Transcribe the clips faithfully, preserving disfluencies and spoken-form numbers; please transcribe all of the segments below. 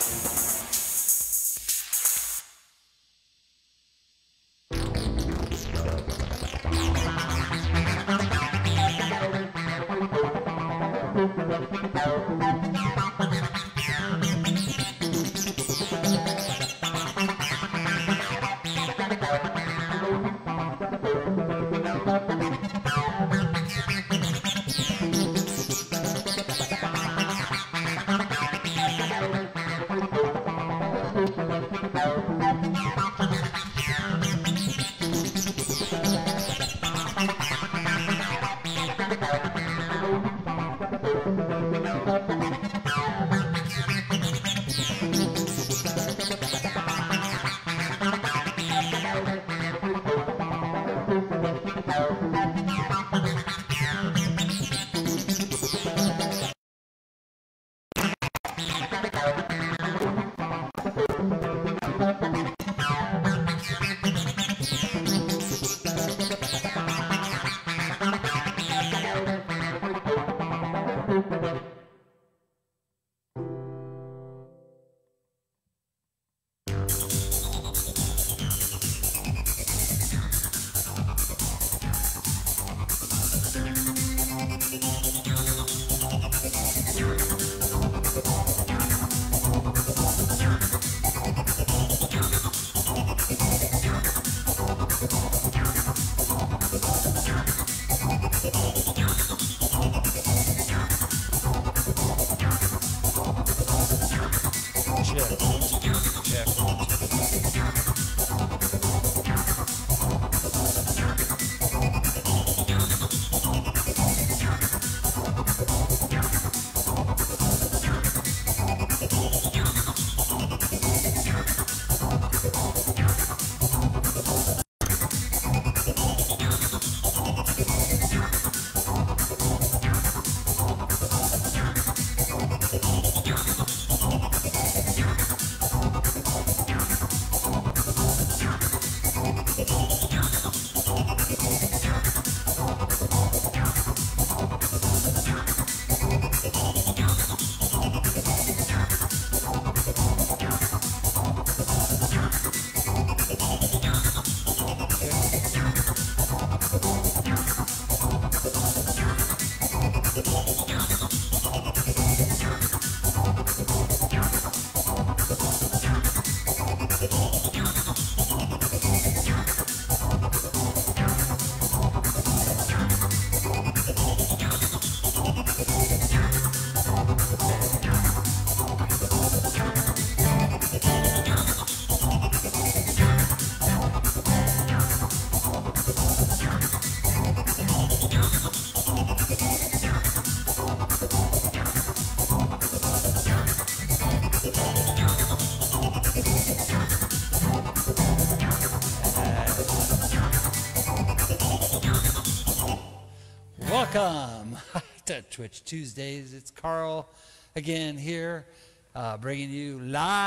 Welcome to Twitch Tuesdays. It's Carl again here, uh, bringing you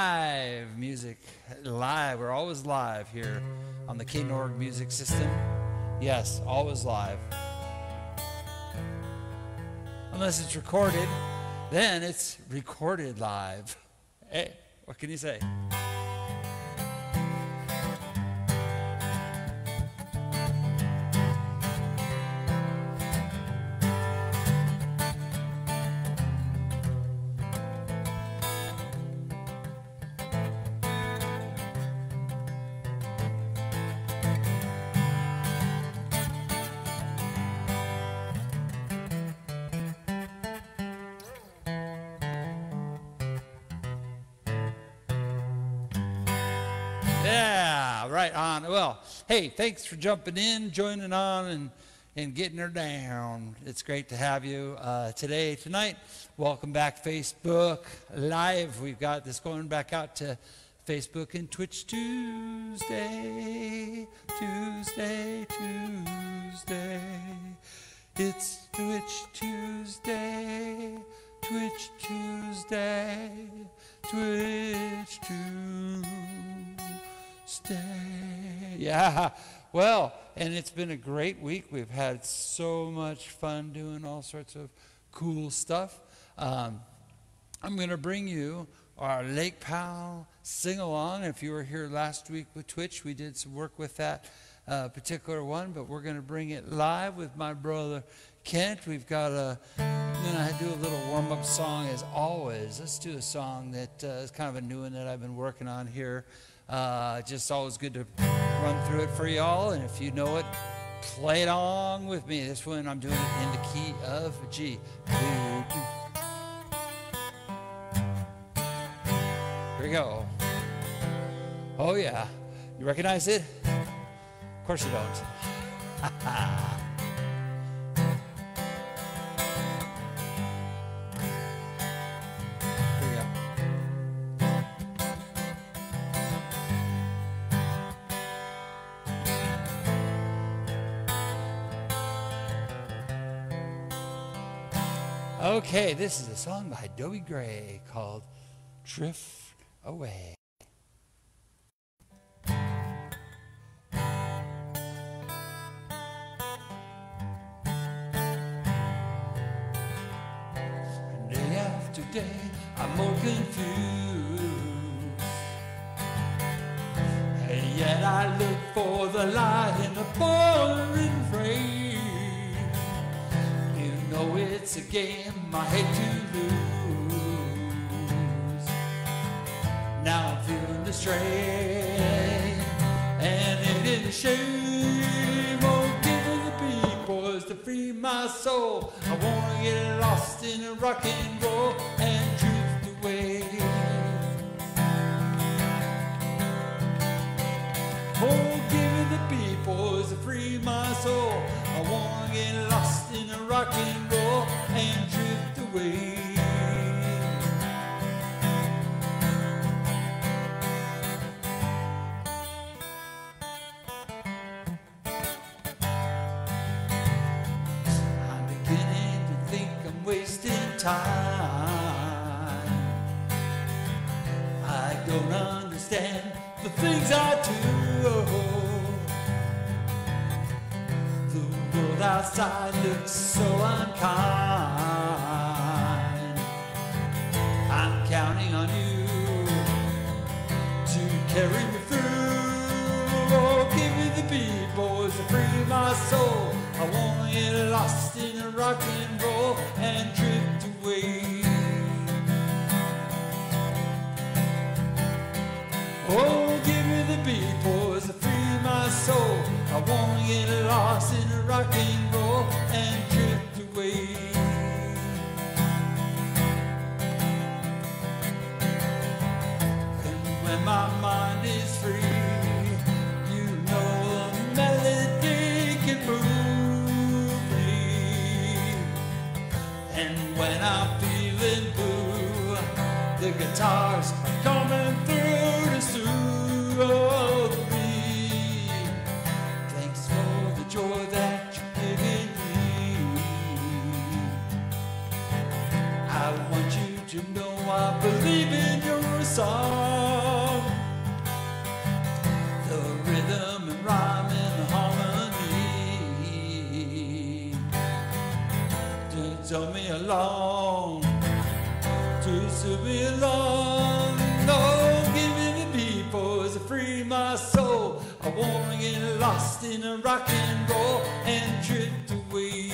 live music. Live. We're always live here on the K N O R G music system. Yes, always live. Unless it's recorded, then it's recorded live. Hey, what can you say? Right on. Well, hey, thanks for jumping in, joining on, and, and getting her down. It's great to have you uh, today, tonight. Welcome back, Facebook Live. We've got this going back out to Facebook and Twitch Tuesday, Tuesday, Tuesday. It's Twitch Tuesday, Twitch Tuesday, Twitch Tuesday. Stay. Yeah, well, and it's been a great week. We've had so much fun doing all sorts of cool stuff. Um, I'm going to bring you our Lake Powell Singalong. If you were here last week with Twitch, we did some work with that uh, particular one, but we're going to bring it live with my brother Kent. We've got a, then I do a little warm-up song as always. Let's do a song that uh, is kind of a new one that I've been working on here. Uh, just always good to run through it for y'all, and if you know it, play it along with me. This one I'm doing it in the key of G. Here we go. Oh yeah. You recognize it? Of course you don't. Here we go. Okay, this is a song by Dobie Gray called Drift Away. Day after day, I'm more confused, and yet I look for the light in the pouring rain. You know it's a game I hate to lose. Now I'm feeling the strain, and it is a shame. Oh, give me the beat, boys, to free my soul. I wanna get lost in a rock and roll and drift away. Oh, give me the beat, boys, to free my soul. I wanna get lost in a rock and roll and drift away. I'm beginning to think I'm wasting time. I don't understand the things I do. The world outside looks so unkind. I'm counting on you to carry me through. Oh, give me the beat, boys, to free my soul. I wanna get lost in a rock and roll and drift away. Oh, give me the beat, boys, to free my soul. I wanna get lost in a rock and roll and drift away. And when my mind is free, you know the melody can move me. And when I'm feeling blue, the guitars are coming through to soothe me. Thanks for the joy that you're giving me. I want you to know I believe in your song. The rhythm and rhyme and the harmony to tell me along, to sing me along. Oh, give me the beat, boys, to free my soul. I wanna get lost in a rock and roll and drift away.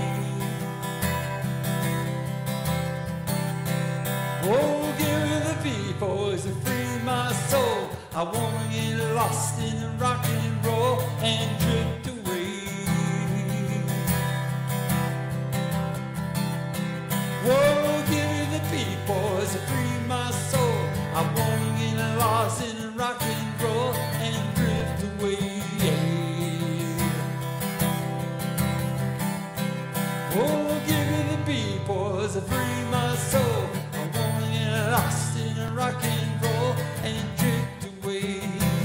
Oh, give me the beat, boys, to free my soul. I wanna get lost in a rock and roll and drift away. Whoa, give me the beat, boys, to free my soul. I wanna get lost in a rock and roll and drift away. Oh, give me the beat, boys, to free my soul. I wanna get lost in a rock and roll and drift away.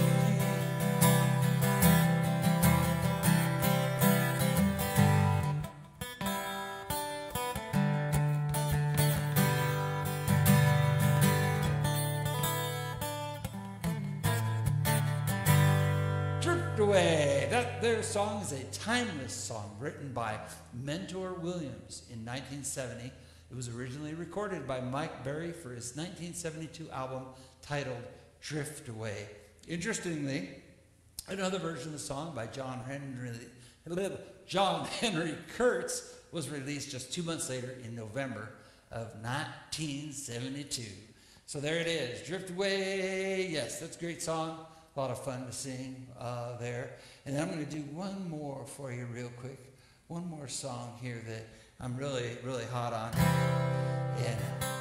Drift Away. That their song is a timeless song written by Mentor Williams in nineteen seventy It was originally recorded by Mike Berry for his nineteen seventy-two album titled Drift Away. Interestingly, another version of the song by John Henry, John Henry Kurtz was released just two months later in November of nineteen seventy-two. So there it is, Drift Away. Yes, that's a great song. A lot of fun to sing uh, there. And I'm going to do one more for you real quick. One more song here that I'm really, really hot on. And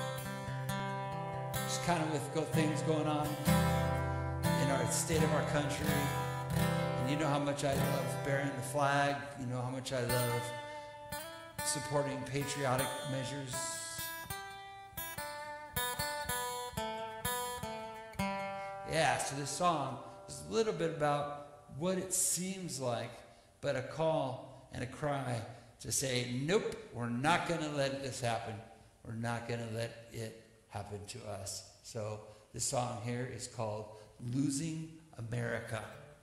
just kind of with go things going on in our state of our country. And you know how much I love bearing the flag. You know how much I love supporting patriotic measures. Yeah, so this song is a little bit about what it seems like, but a call and a cry to say, nope, we're not going to let this happen. We're not going to let it happen to us. So this song here is called Losing America.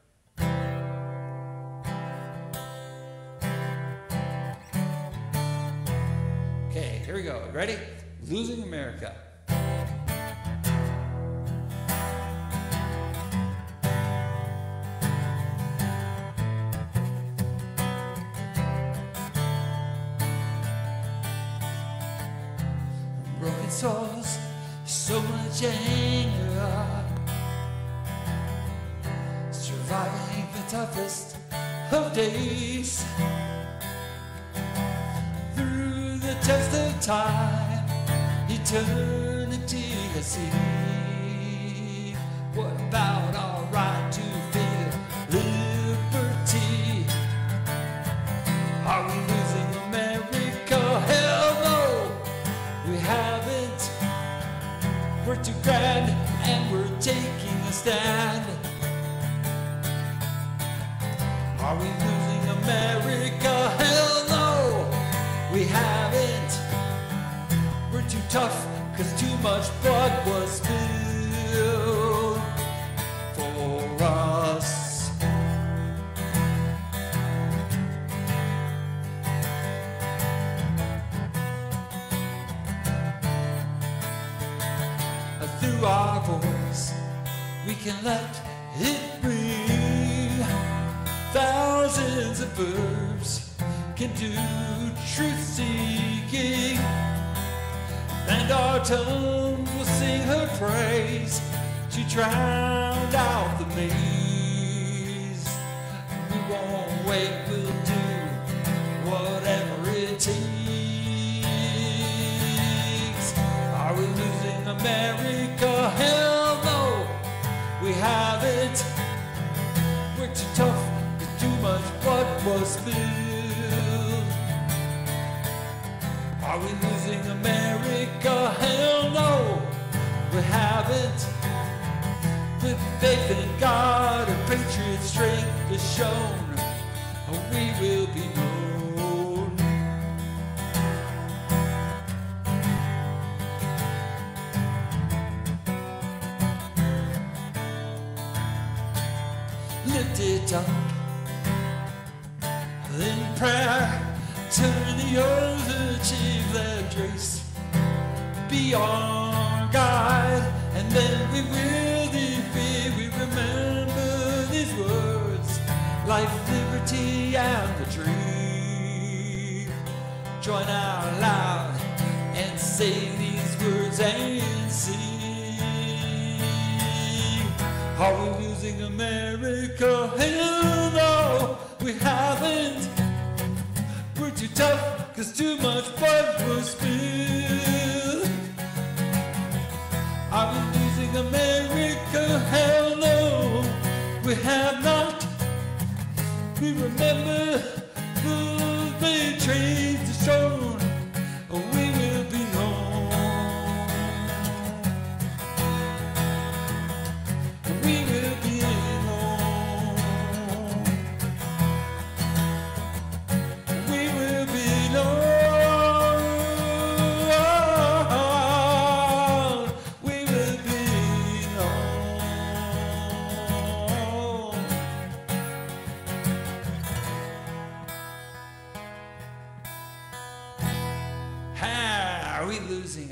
Okay, here we go. Ready? Losing America. Broken souls, so much anger, surviving the toughest of days. Through the test of time, eternity has seen. What about our right to feel liberty? Are we losing America? Hell no, we haven't. We're too grand and we're taking a stand. Are we losing America? Hell no, we haven't. We're too tough cause too much blood was spilled for us. Through our voice we can let it ring. Thousands of verbs can do truth seeking, and our tongue will sing her praise to drown out the maze. We won't wait, we'll do whatever it takes. Are we losing America? Hell no, we haven't. We're too tough, cause too much blood was spilled. Are we losing America? Hell no, we haven't. With faith in God and patriot strength is shown, we will be known. Lift it up in prayer, turn the earth, achieve that grace. Be our guide, and then we will defeat. We remember these words: life, liberty, and the dream. Join out loud and say these words and sing. Are we losing America? Hell no, we haven't. We're too tough, cause too much blood was spilled. Are we losing America? Hell no, we have not. We remember the betrayed the shown, we will be known. We will be known. We will be known. We will be known.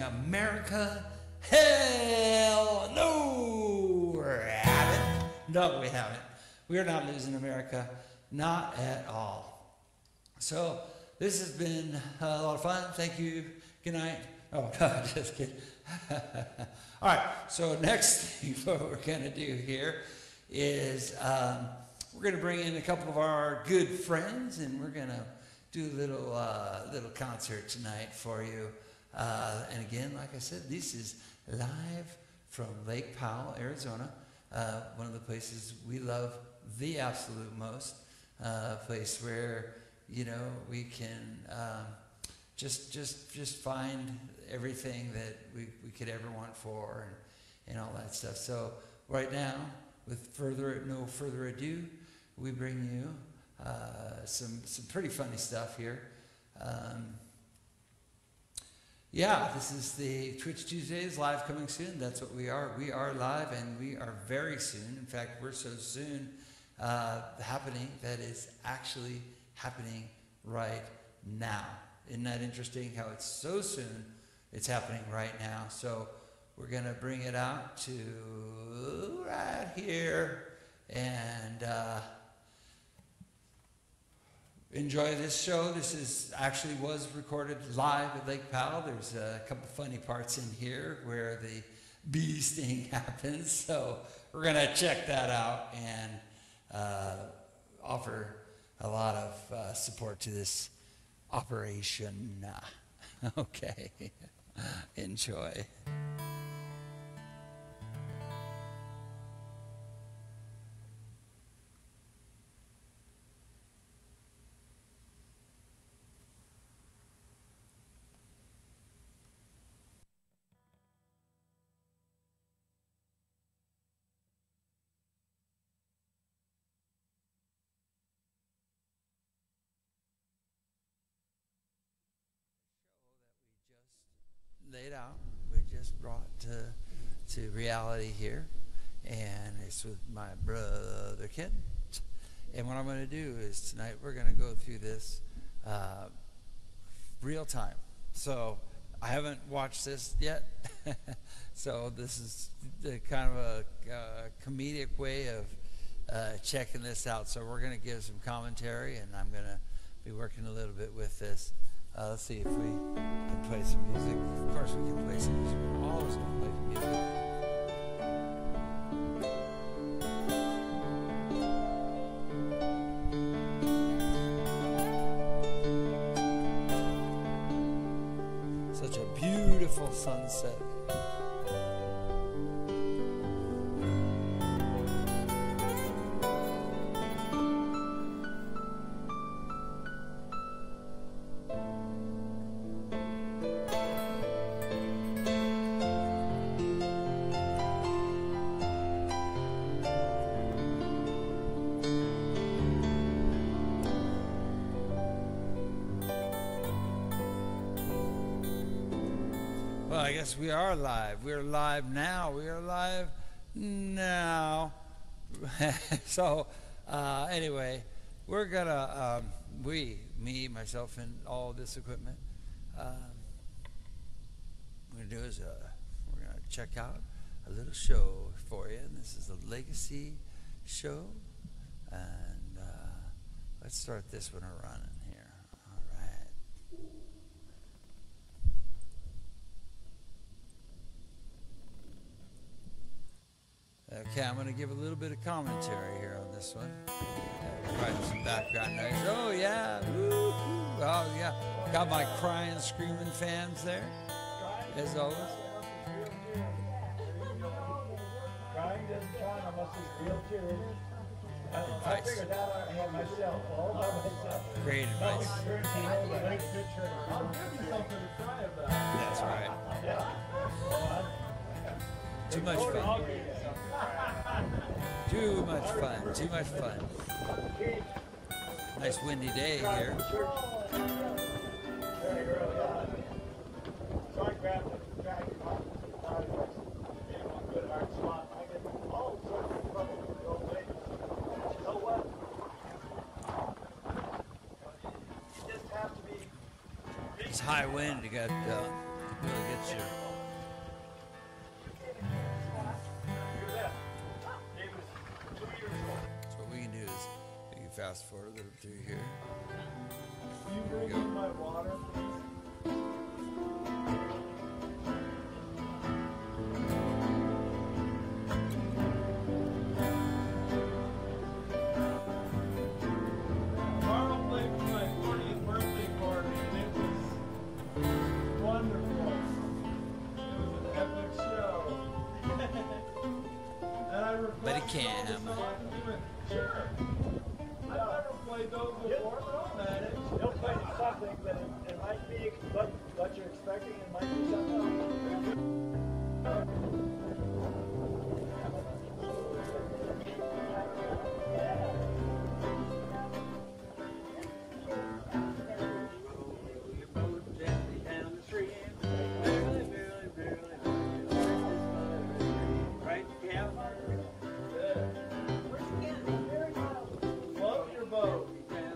America? Hell no, we haven't. No, we haven't. We are not losing America, not at all. So this has been a lot of fun. Thank you. Good night. Oh, no, just kidding. All right, so next thing what we're going to do here is um, we're going to bring in a couple of our good friends, and we're going to do a little, uh, little concert tonight for you. Uh, and again, like I said, this is live from Lake Powell, Arizona, uh, one of the places we love the absolute most, a uh, place where, you know, we can um, just just just find everything that we, we could ever want for, and, and all that stuff. So right now, with further no further ado, we bring you uh, some some pretty funny stuff here. Um, yeah, this is the Twitch Tuesdays live coming soon. That's what we are. We are live, and we are very soon. In fact, we're so soon uh, happening that is actually happening right now. Isn't that interesting how it's so soon? It's happening right now. So we're going to bring it out to right here and uh, enjoy this show. This is actually was recorded live at Lake Powell. There's a couple funny parts in here where the bee sting happens. So we're going to check that out and uh, offer a lot of uh, support to this operation. Okay. Enjoy. Laid out, we just brought to, to reality here, and it's with my brother Ken. And what I'm going to do is tonight we're going to go through this uh, real time. So I haven't watched this yet, so this is the kind of a uh, comedic way of uh, checking this out. So we're going to give some commentary, and I'm going to be working a little bit with this. Uh, let's see if we can play some music. Of course we can play some music. We're always going to play some music. Such a beautiful sunset. Well, I guess we are live. We're live now. We are live now. So, uh, anyway, we're gonna, um, we, me, myself, and all this equipment, um, what we're gonna do is uh, we're gonna check out a little show for you. And this is the Legacy Show. And uh, let's start this one running here. All right. Okay, I'm going to give a little bit of commentary here on this one. Uh, provide some background noise. Oh, yeah. Woo-hoo. Oh, yeah. Got my crying, screaming fans there, as always. Crying doesn't count unless it's real tears. I figured that out I had myself, all by myself. Great advice. I'll give you something to cry about. That's right. Too much fun. Too much fun. Too much fun. Nice windy day here. So I grabbed the drag good hard spot. I get all sorts of trouble with the old lady. You know what? You just have to be. It's high wind. You got uh, Really gets you. So what we can do is we can fast forward a little through here. You bring in my water, please? Carl played for my fortieth birthday party, and it was wonderful. It was an epic show. And I Buddy reflected Cam. on the song, and he went, sure. I've never played those before, but I'll manage. You'll play something, but it, it might be what, what you're expecting. It might be something else. Float your boat.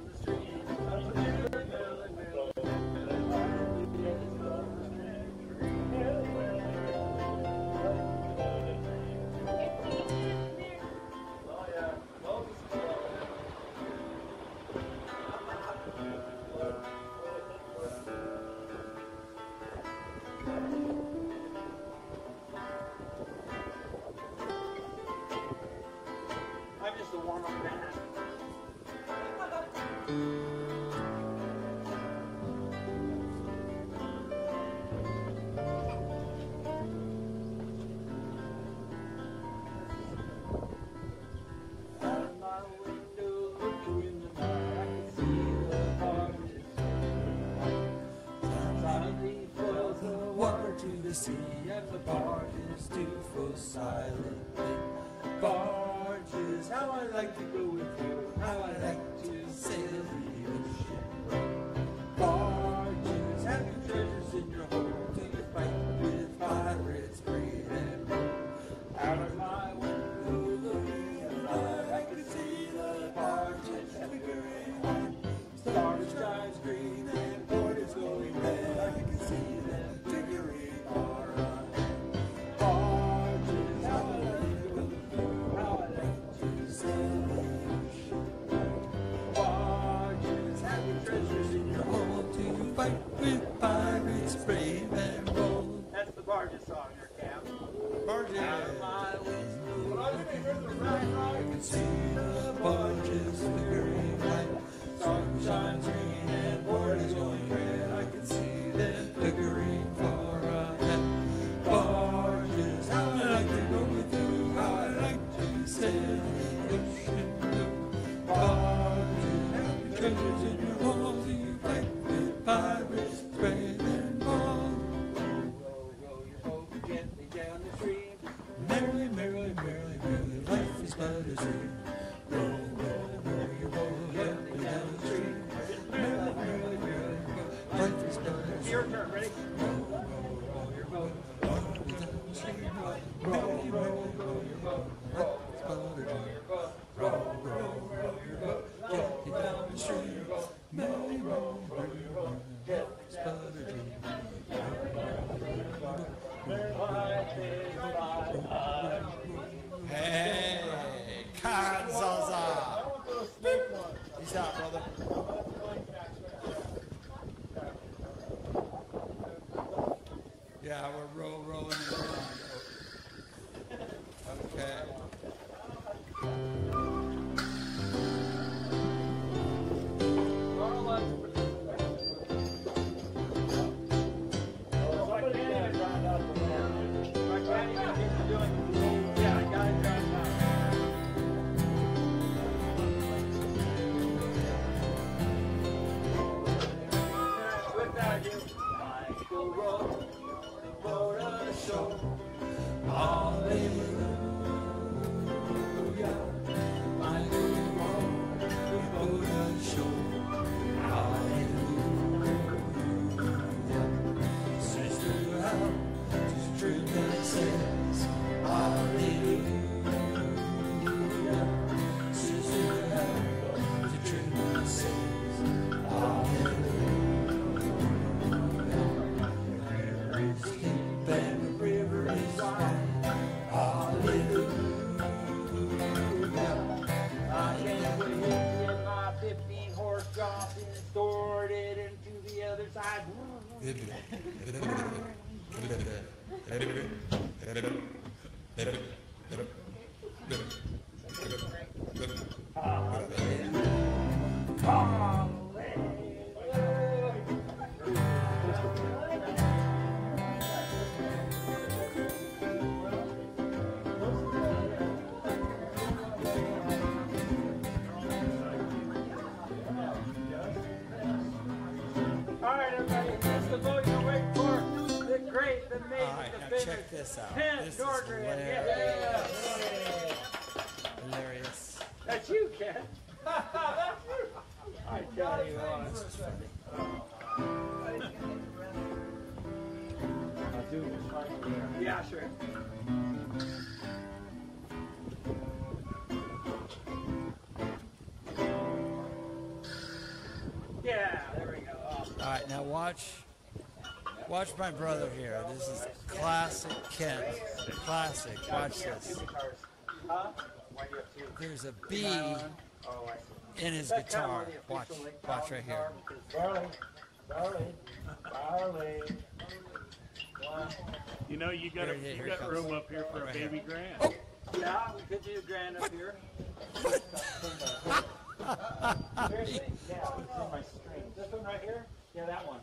Oh yeah, boat is floating. I'm just a warm-up man. Out of my window, looking in the night, I can see the barges. Silently flows the water to the sea, and the barges do flow silently. Barges, how I like to go with you, how I like to sail the ocean. Barges, have your treasures in your hold till you fight with pirates, great and bold. Out of my window, looking at the night, I can see the barges flickering white. Stars shines green and port is going red. I can see them flickering far ahead. Barges, how I like to go through, how I like to sail the ocean. Barges, have your treasures in your hold till you fight with pirates, brave and bold. That's the barges song here, Cam. Barges. Out of my window, I think there's a red I light. can see the barges flickering white. Sun shines green and port is going red. I can see them flickering far ahead. Barges, how I like to go with you, how I like to sail the ocean blue. Barges, have your treasures in your hold till you fight with pirates, brave and bold. Row, row your boat gently down the stream. Merrily, merrily, merrily, merrily, life is but a dream. Row, row, row your boat gently down the stream. Merrily, merrily, merrily, life is but a dream. Your turn, ready? Row, row, row your boat gently down the stream. Row, row, row your boat, life is but a dream. Row, row, row your boat gently down the stream. Merrily, row, row your boat, life is but a dream. Life is but a dream. Hey, Kanzaza. Peace out, brother. Yeah, we're row, rowing, and rolling. Okay. fifteen horse dropped and stored it into the other side. Check this out. Ken This is Jordan. hilarious. Yeah. Hilarious. That's you, Ken. That's you. I tell you what. This is funny. I'll do this right. Yeah, sure. Yeah, there we go. Oh. All right, now watch. Watch my brother here. This is classic Kent. Classic. Watch this. There's a B in his guitar. Watch. Watch right here. Barley. Barley. Barley. You know, you got Here, a, here, you here got comes. room up here for Right a here. baby grand. Oh. Yeah, we could do grand up here. Seriously, yeah, it's in my string. This one right here? Yeah, that one.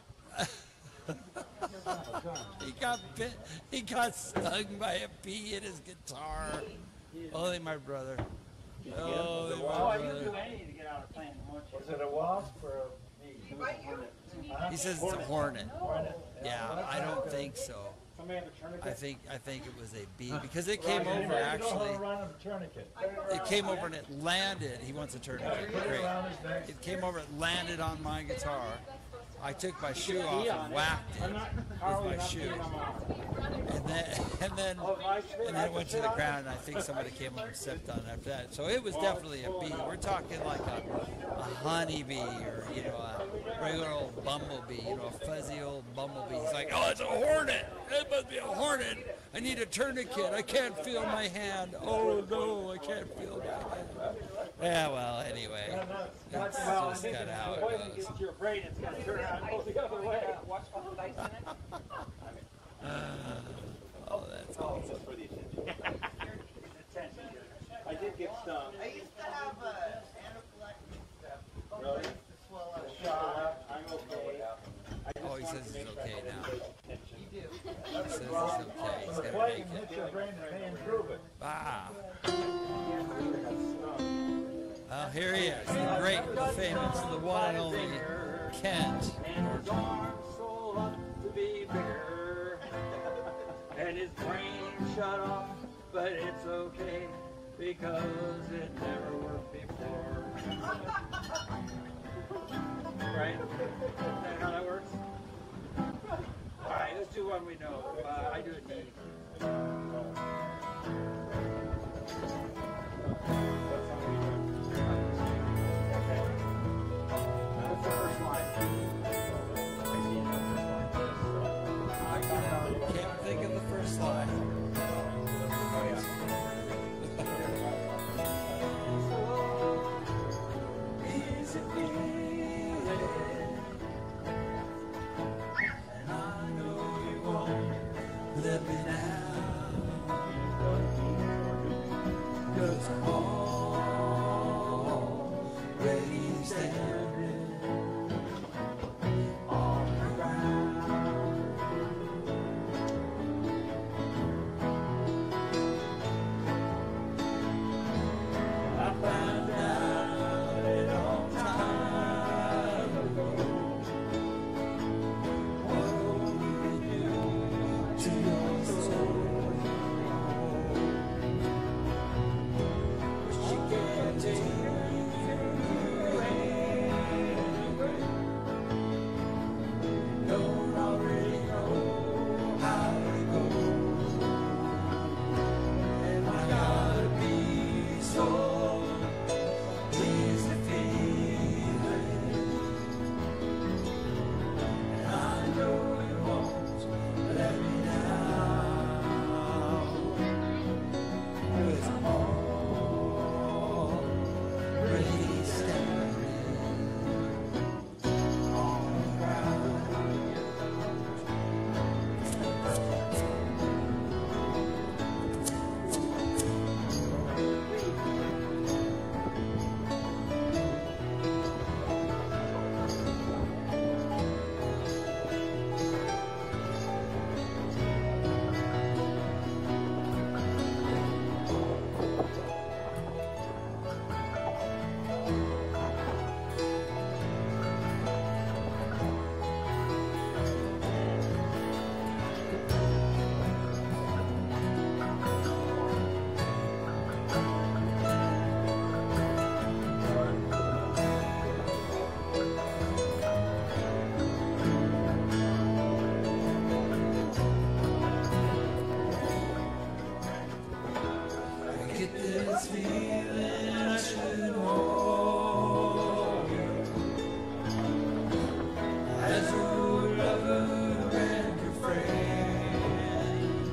He got bit. He got stung by a bee in his guitar. Only my brother. Only Oh, my you brother. do anything to get out of playing, won't you? Was it a wasp or a bee? Huh? He says it's a hornet. Hornet. Yeah, I don't think so. Somebody have a tourniquet? I think I think it was a bee because it came over You know how actually. to run a tourniquet. It came over and it landed. He wants a tourniquet. Great. It came over. It landed on my guitar. I took my shoe off and whacked it with my shoe, and then and then and then it went to the ground. And I think somebody came over and stepped on it after that. So it was definitely a bee. We're talking like a, a honeybee or you know a regular old bumblebee, you know a fuzzy old bumblebee. He's like, oh, it's a hornet. It must be a hornet. I need a tourniquet. I can't feel my hand. Oh no, I can't feel my hand. Yeah, well, anyway, it's Well, I just think kind if of how the it poison goes. gets to your brain, it's going to turn around and go the other way. Watch the dice in it. Oh, that's awesome. For the attention. Attention. I did get stung. I used to have a anaphylactic stuff. Really? To swell up. Shot. I'm okay. I just Oh, he wanted says to he's make sure I okay didn't now. take attention. You do. He says it's okay. He's When the gonna poison make it. hits your brain, it may improve it. Ah. I got stung. Well, here he is, the great, the famous, the one and only Kent. And his arms swole up to be bigger. And his brain shut off, but it's okay because it never worked before. Right? Is that how that works? Alright, let's do one we know. Uh, I do it neat. That's the first line. I see the first line. I got it already. Can't think of the first line. Is it feeling? And I know you won't let me down. 'Cause I'm already standing on the ground. I found out a long time ago what only you can do to your soul. get this feeling I should hold you as your lover and your friend.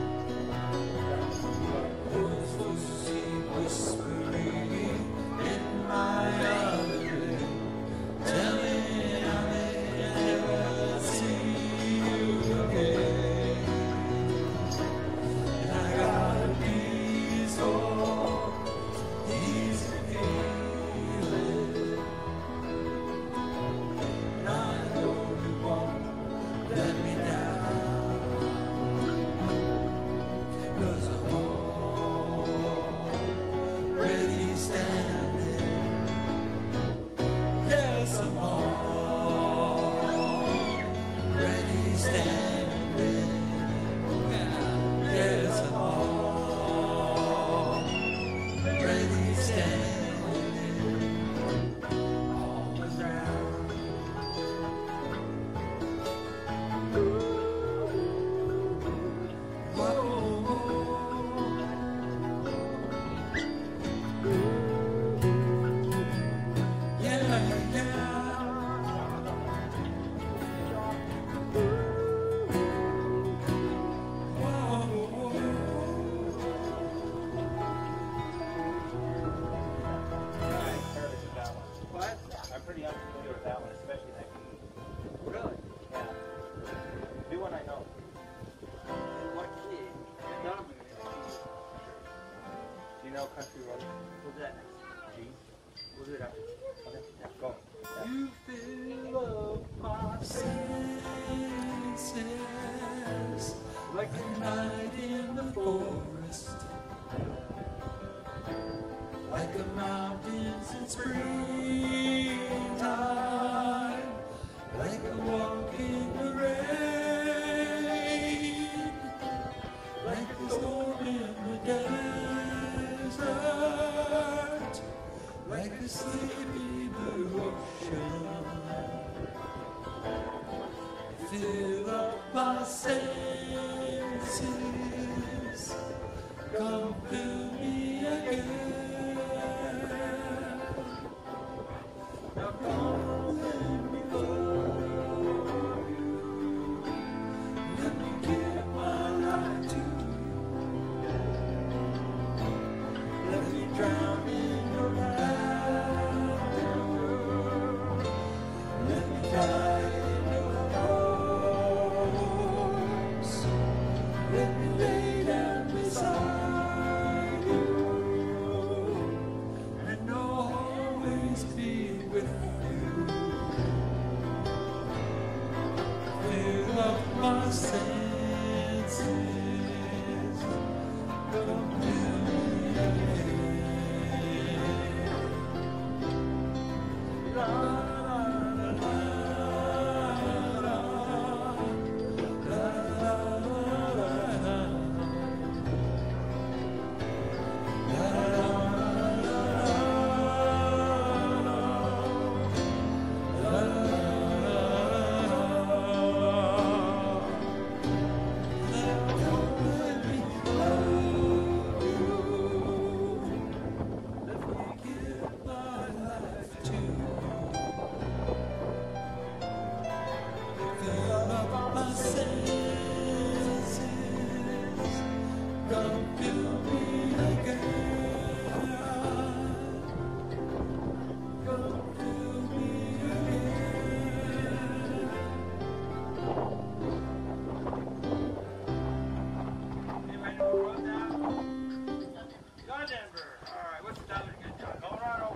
Those voices whispering in my other ear, telling I may never see you again. And I got a piece for easy feeling. And I know you won't let me down, 'cause I'm already standing. Yes, I'm already standing. Yes, I'm already standing on the ground. Whoa. Yeah, yeah. What? I'm pretty unfamiliar with that one, especially that key. Really? Yeah. Do one I know. What key? None of them. Do you know Country Road? What's that next? G? We'll do it after. Okay, yeah, go. You fill up my senses like a night in the forest, like the mountains in springtime, like a walk in the rain, like a storm in the desert, like a sleepy blue ocean. Fill up my senses, come fill me again. Now come let me love you, let me give my life to you, let me drown in your laughter, let me die in your arms, let me lay down beside you, and always be with you. Fill up my senses, come fill me again. La, la, la, la, la, la, la, la, la. Come fill me again. Come fill me again. Anybody know who wrote that? John Denver. All right, what's the time again, John? Colorado.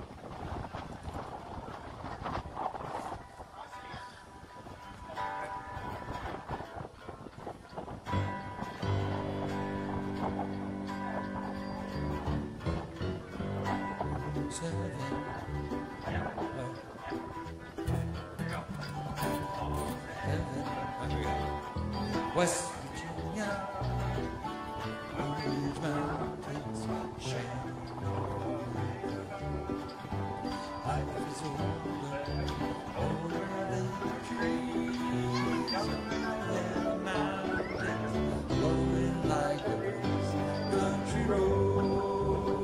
Seven. Heaven. West Virginia. Orange mountains shine. Life is older, older than the trees. And the mountains blowing like a breeze. Country road.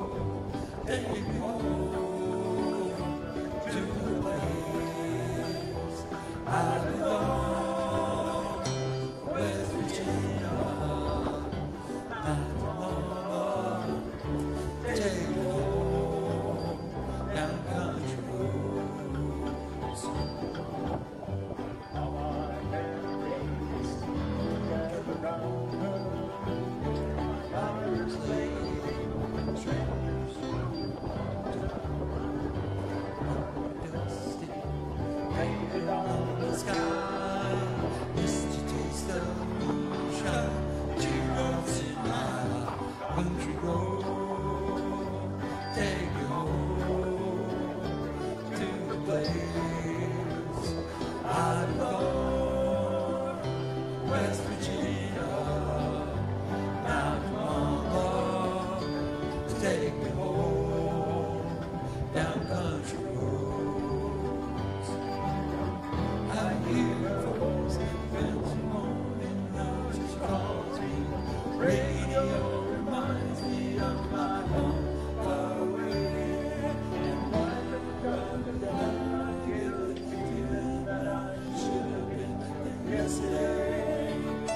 take me home down country roads. I hear folks adventure morning now just calls me. Radio reminds me of my home far away. And why the God that I get the feeling that I should have been there yesterday.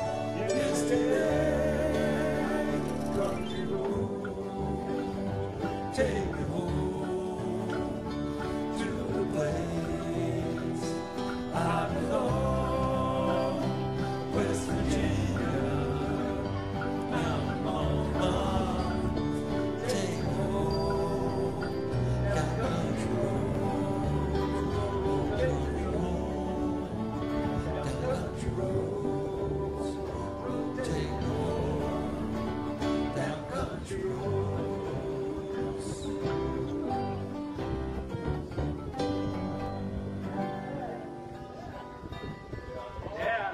Yesterday, country road, take me home to the place I belong, West Virginia, Mountain Mama, take me home, down country road, take me home, down country roads, take me home, down country roads. Yeah.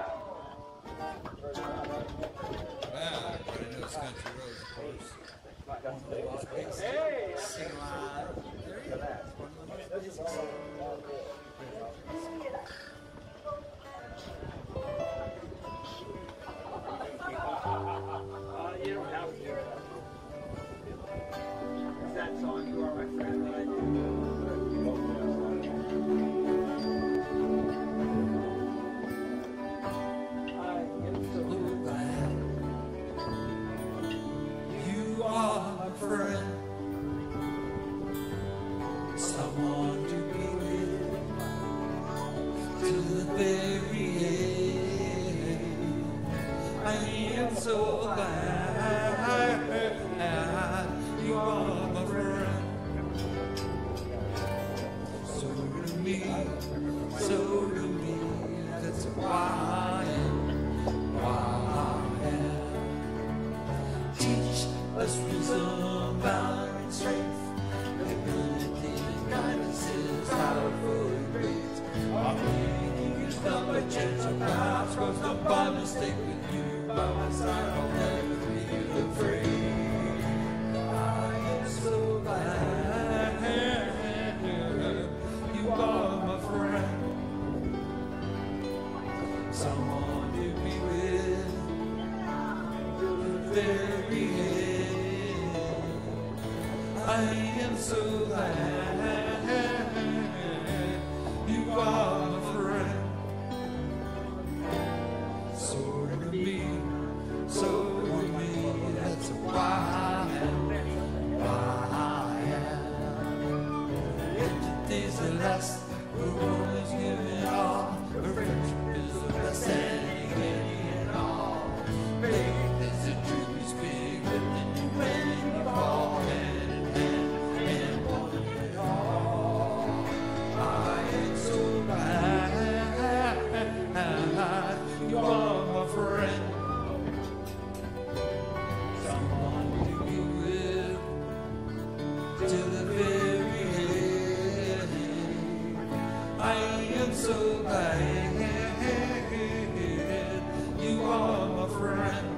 Well, everybody knows country roads, of course. One of the most basic. Hey. Singalong. There you go. One of the most basic. Uh, you don't have to. It's that song, You Are My Friend, that I do. I am so Glad you are my friend, someone to be with to the very end. I am so glad you are my friend. So to me, so to me, that's why I am, why I am. Teach us wisdom, valor, and strength, ability and guidance is powerful and great. Our meaning is not by chance or perhaps caused not by mistake. With you by my side, I'll never be afraid. I am so glad you are my friend, someone to be with to the very end. I am so glad you are my friend. So to me, so to me, that's why I am, why I am. Yesterday's the last, the world is giving all. Her friendship is the best, and any and all. Faith is a dream you speak, lifting you when you fall, hand in hand, and one and all. I am so glad you are my friend, someone to be with to the very end. I am so glad you are my friend.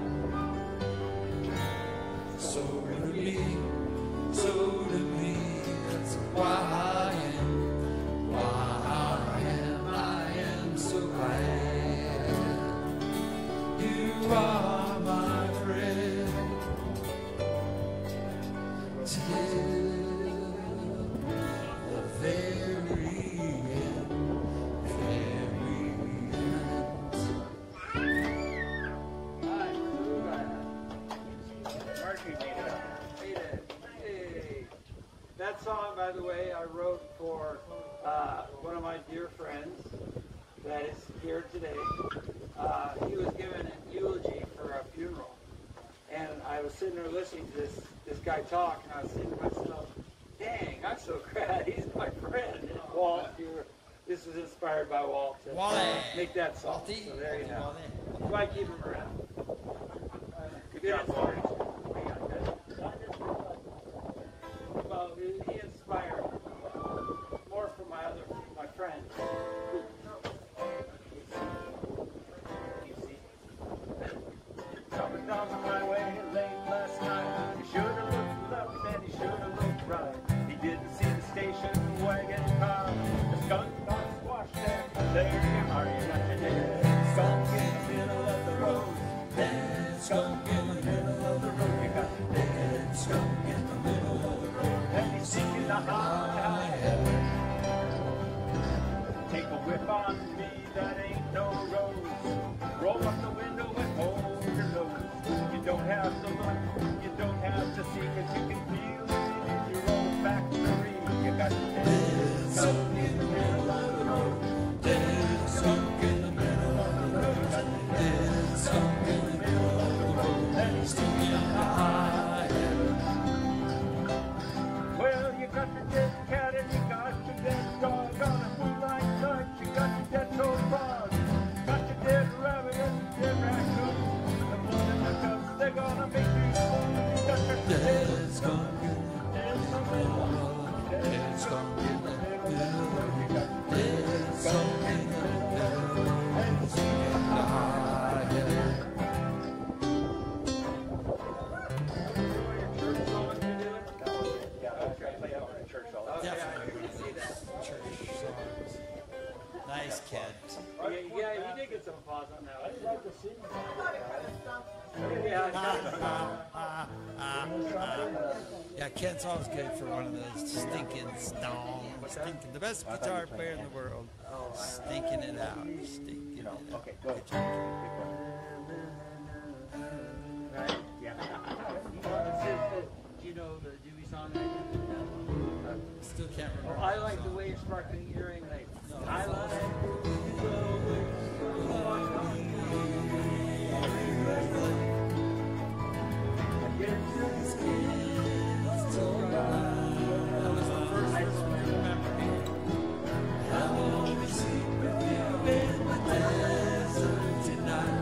So to me, so to me, that's why I am, why I am, I am so glad you are my friend. Till the very end, very end. I'm so glad. Marky made it up. Made it. Hey. That song, by the way, I wrote for uh, one of my dear friends that is here today. Uh, he was given an eulogy for a funeral. And I was sitting there listening to this, this guy talk, and I was thinking to myself, dang, I'm so glad he's my friend. And Walt, you were, this was inspired by Walt to Wally. make that song. Walty. So there you go. Walty. That's why I keep him around. Good job, Paul. Well, he he inspired more from my other, my friends. You see? Coming down the highway late last night. You should have looked left and If on me that ain't no rose, roll up the window and hold your nose. You don't have to look, you don't have to see, cause you can feel it in your old factory. You got your dead skunk in the middle of the road. Dead skunk in the middle of the road. Dead skunk in the middle of the road. And he's sticking the high head. Well, you got your dead cat and you got your dead dog on a moonlight night. You got your dead toad frog, got your dead rabbit and your dead raccoon. The blood in the cups, they're gonna make you swoon. You got your dead skunk in the middle of the road. Dead skunk in the middle of the road. You got your dead skunk in the middle of the road. And it's in the high head. Definitely. Church songs. Nice, kid. Yeah, yeah, he did get some applause on that one. I didn't like the singing. Yeah, Ah, ah, ah, ah. Yeah, Kent's always good for one of those stinking stone, stinking, the best guitar player in the world. Stinking it out, stinking it out. Okay, go ahead. Right? Yeah. Do you know the Dewey song? Still can't Oh, remember. I like the way you're sparkling earring. Like, I like That was the first verse I remember. I want to sleep with you in the desert tonight.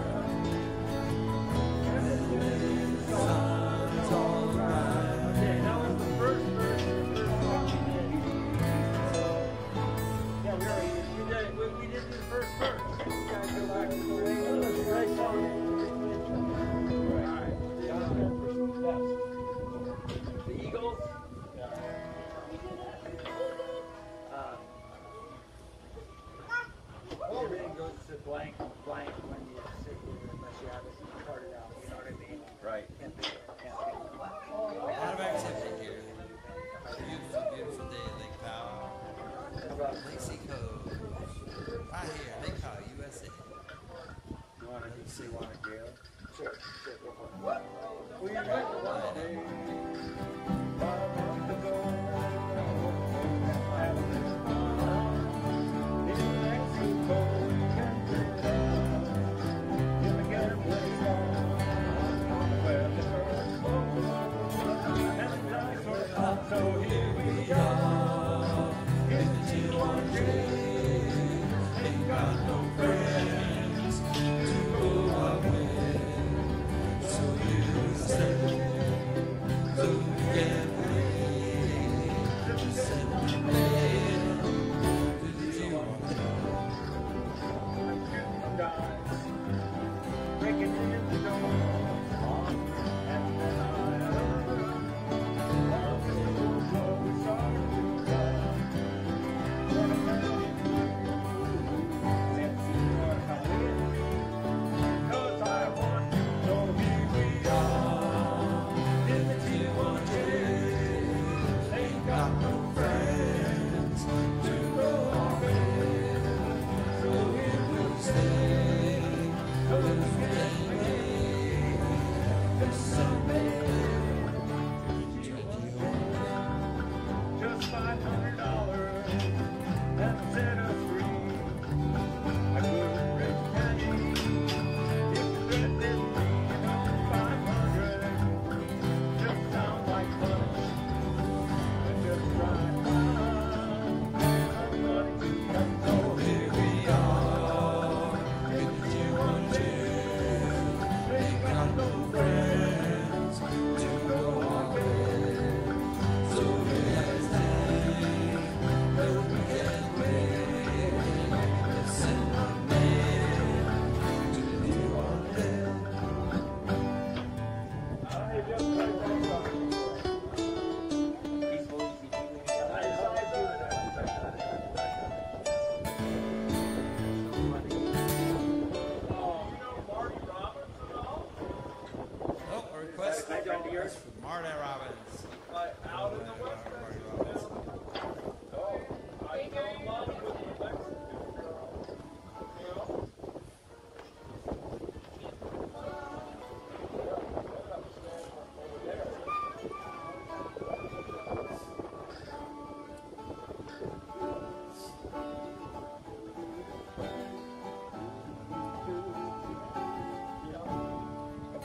Sun's all around. Okay, that was the first verse of the first song we did. Yeah, we already we did it. We, we did the first verse. You guys go back to the way it was. Right song. The Eagles. Um, everything goes to blank, blank when you sit here unless you have it charted out. You know what I mean? Right. Can't think of it. Can't think of it. A lot of activity here. Beautiful, beautiful day in Lake Powell. How about Lacey Cove. Right here, Lake Powell, U S A. You want to see one again? Sure, sure, go for it. Well, you're right. One day, five months ago, I was in Mexico, Canada, in the getaway car, where the birds flew, and the dinosaurs hopped. So here we are, in the T one J, ain't got no friends to go out with. So you stay, so you can wait, to send me mail to the T one J. Breaking in the door, and then I heard all the little boys started to cry. What a man, since you are coming with me, 'cause I want you. So here we are, in the T one J, ain't got no friends to go out with. So here we'll stay, 'cause we can make this Sunday. Just five hundred dollars and set us free. I couldn't raise a penny if the threat didn't mean five hundred. Just sound like punch, but just try.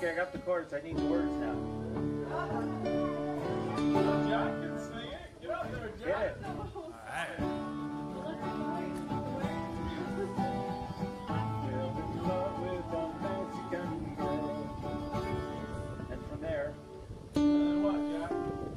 Okay, I got the chords. I need the words now. Jack can sing it. Get out there, Get Jack. it. All right. Fell in love with a Mexican girl. And from there, And what, Jack?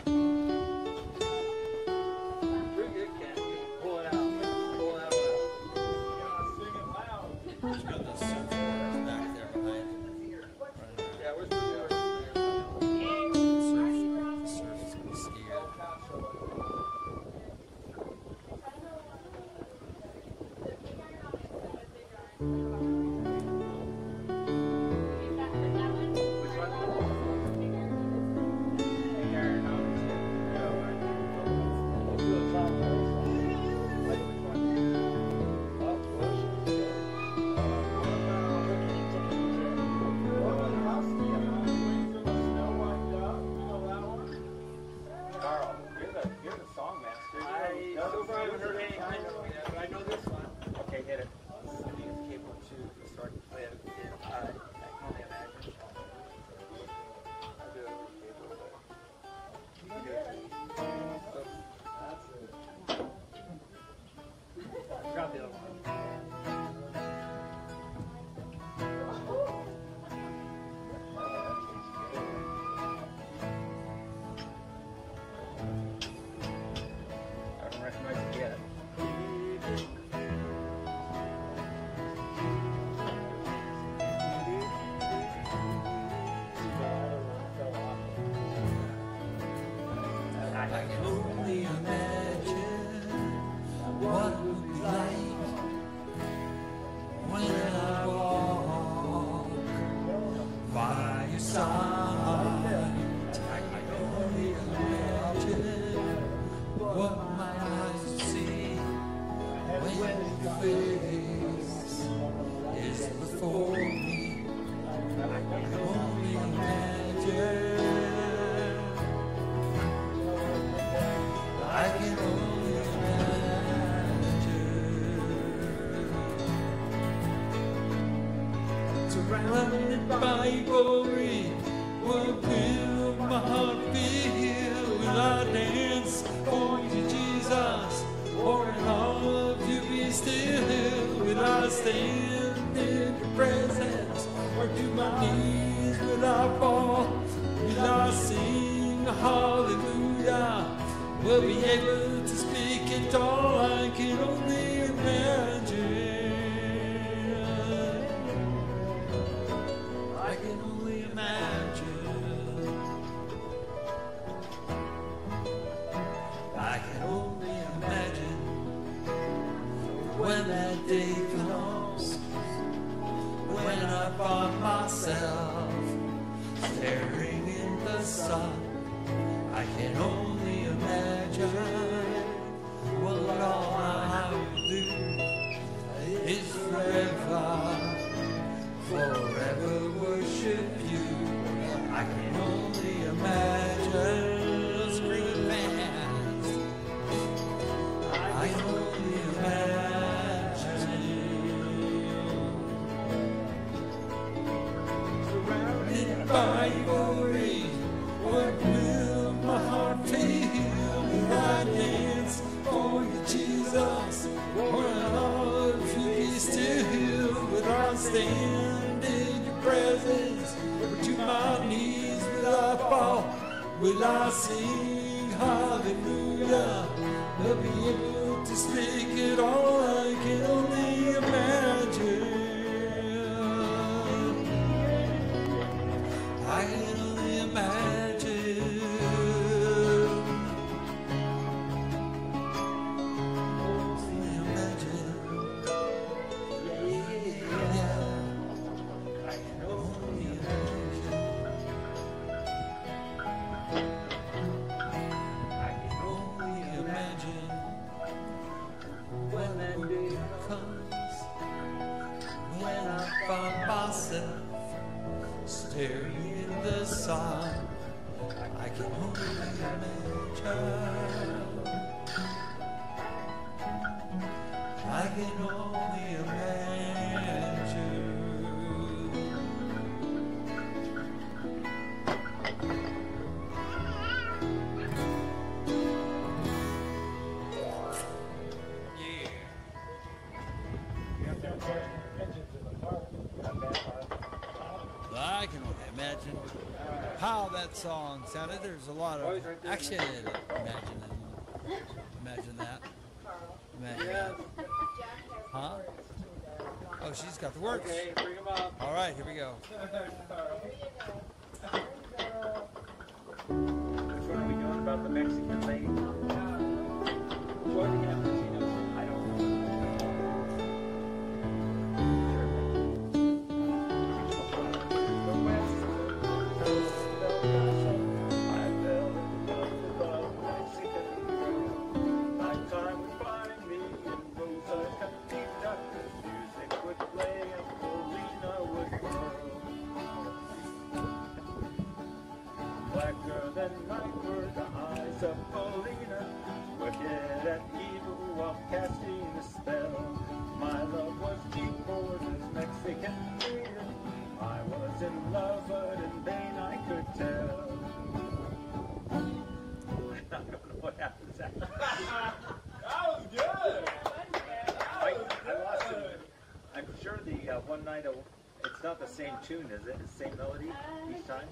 pretty good, Ken. Pull it out. Pull that one out. You gotta sing it loud. There's got the surf back there behind. Yeah, where's the words? Surf, surf is gonna ski here. Which one? There, no, it's good. No, I Let's do a song first. Like which one? Oh, push. What about Husky? Uh, Wings of the Snow White Dove? You know that one? Carl, you're the you're the song master. You I know- so far haven't heard any I know yet, but I know this one. Okay, hit it. Somebody is capable to start to play it. It, I, I can only imagine. I'll do it with cable, but you can do it. That's it. Grab the other one. I don't recognize it yet. I can only imagine what it would be like when I walk by your side. I can only imagine what my eyes will see when your face is before me. I can only imagine. I can only imagine. Surrounded by your glory, what will my heart feel? Will I dance for you, Jesus? Or in all of you be still? Will I stand in your presence? Or to my knees will I fall? Will I sing hallelujah? Will be able to speak it all? I can only imagine. I can only imagine. I can only imagine when that day comes, when I find myself staring in the sun. I can only imagine what all I will do is forever, forever worship you. I can only imagine. Scream fast. I can only imagine. Surrounded by your glory, what will my heart feel? Will I dance for you, Jesus? When all of you be still, will I stand in your presence? Or to my knees will I fall? Will I sing hallelujah? Will be able to speak it all? I can only imagine. I can only imagine. Only imagine. Yeah. I can only imagine. I can only imagine when that day how that song sounded. There's a lot Oh, of he's right there. action in it. Imagine it. Imagine that. Imagine that. Huh? Oh, she's got the words. Okay, bring him up. All right, here we go. Which one are we doing about the Mexican lady? Which one do you have? She knows. I don't know. I fell in love with a Mexican girl. Nighttime would find me in Rosa Cantina. Music would play and Polina would whirl. Blacker than night were the eyes of Polina, wicked and evil while casting a spell. My love was deep for this Mexican maiden. I was in love, but in vain I could tell. I don't know what happens after that. That was good. I, I lost it. I'm sure the uh, one night, uh, it's not the same tune, is it? It's the same melody each time?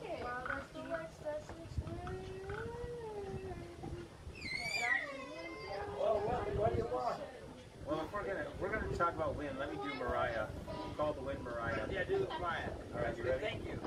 Well, what, what do you want? Well, if we're gonna we're gonna talk about wind, let me do Mariah. Call the wind Mariah. Yeah, do the quiet. All right, you ready? Thank you.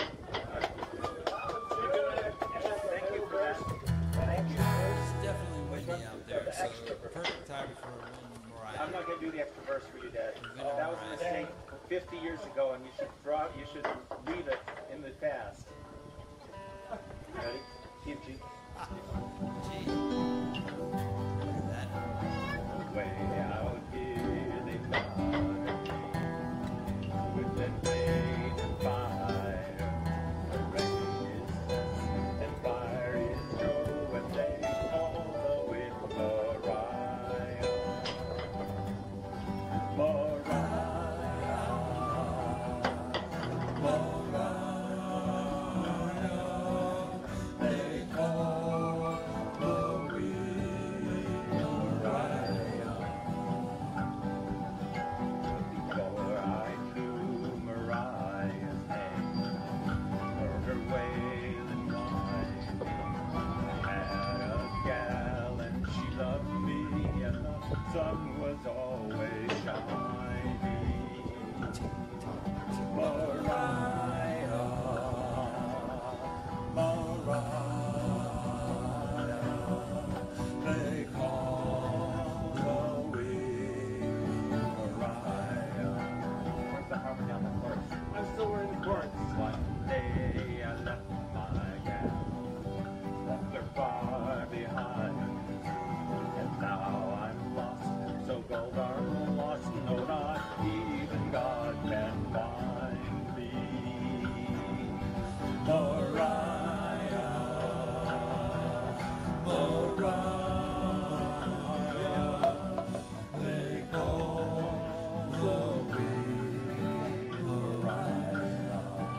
Thank you for that. Thank you. It's definitely windy out there, so perfect time for a wind Mariah. I'm not gonna do the extra verse for you, Dad. That was a mistake fifty years ago, and you should draw. You should leave it in the past. Ready? G and G. Gee. Look at that. Way out here they found with that rain and fire. The rain is dust and fire is snow, and they call the wind Mariah. Mariah, Mariah, they call the wind Mariah. Before I knew Mariah's name, heard her wailing whine. I had a gal and she loved me, and the sun was always shining. Mariah, Mariah, they call the wind Mariah. Where's the harmony on the chorus? I'm still wearing the chorus. One day I left my gal, left her far behind, and now I'm lost, so gold I'm lost, no, not even God can find me. Mariah, Mariah, they call the wind Mariah.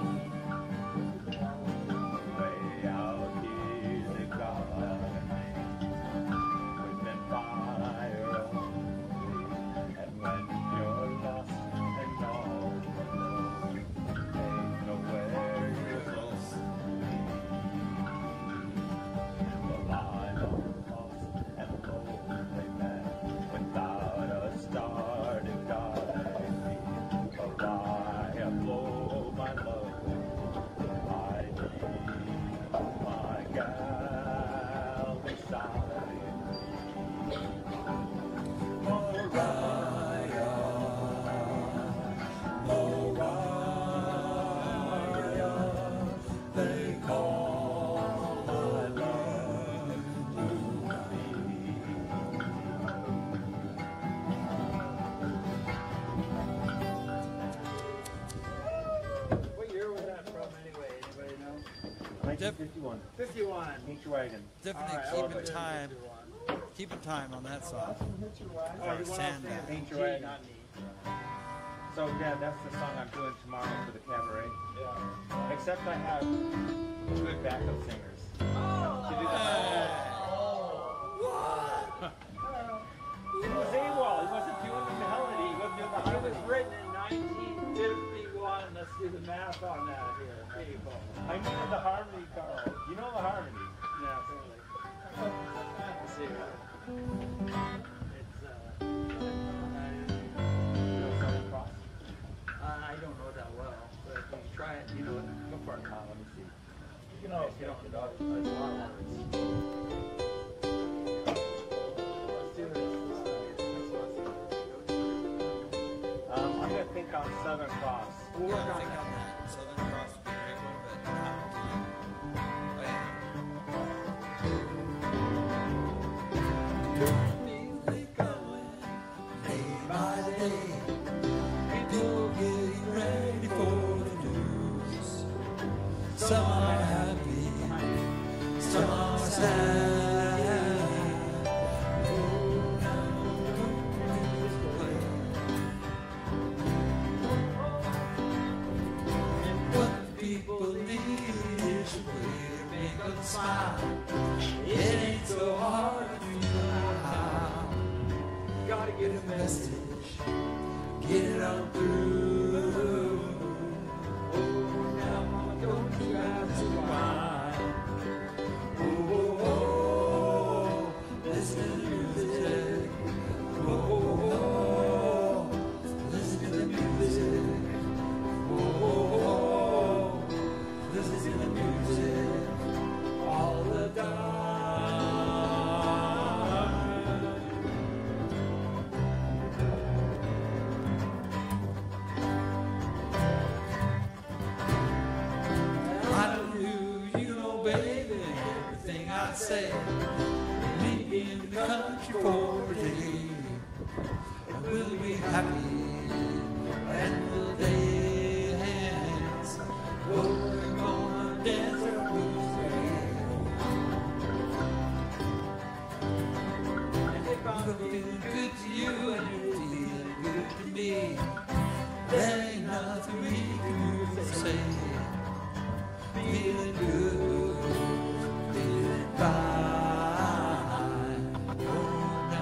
Way out here they got a name, within fire only. And when you're lost and all alone, ain't nowhere you're close to me. Well, I'm a lost and lonely man, without a star to guide me. Mariah, blow my love, I need my gal beside me. Mariah, Mariah, they call my love to me. What year was that from anyway? Anybody know? nineteen fifty-one. fifty-one. Nature Wagon. Definitely All right, keeping I'll do time, fifty-one. keeping time on that song. Oh, you want to Sand sing Bag. it? Nature G, Wagon. not me. So, Dad, that's the song I'm doing tomorrow for the cabaret. Yeah. Except I have good backup singers. To do the He was AWOL. He wasn't doing the melody. He wasn't doing the It was harmony. written in nineteen fifty-one. Let's do the math on that here, people. I needed the harmony, Carl. It's, uh, uh, you know, Southern Cross? Uh, I don't know that well, but you can try it, you know, go for it. Uh, let me see. You can always get off the dog. There's a lot of words. Let's do this. Um, I'm going to think on Southern Cross. We'll work on think that. on that. Southern Cross would be a great one, but not tonight. Oh, yeah. Easily going, day by day, people getting ready for the news. Some are happy, some are sad. Oh, now this way. And what people need is a way to make them smile. It ain't so hard if you know how. Gotta get a message, get it on through. Oh, now mama, don't you have to whine. Oh, oh, oh, listen to the music. Oh, oh, oh, listen to the music. Oh, oh, oh, listen to the music. All the time. I know you, you know, baby, everything I say. Meet me in the country for a day, and we'll be happy, and we'll dance. Oh, we're gonna dance our blues away. And if I'm feeling good to you and you're feeling good to me, there ain't nothing we can do or say. Feeling good, feeling fine. Oh, no.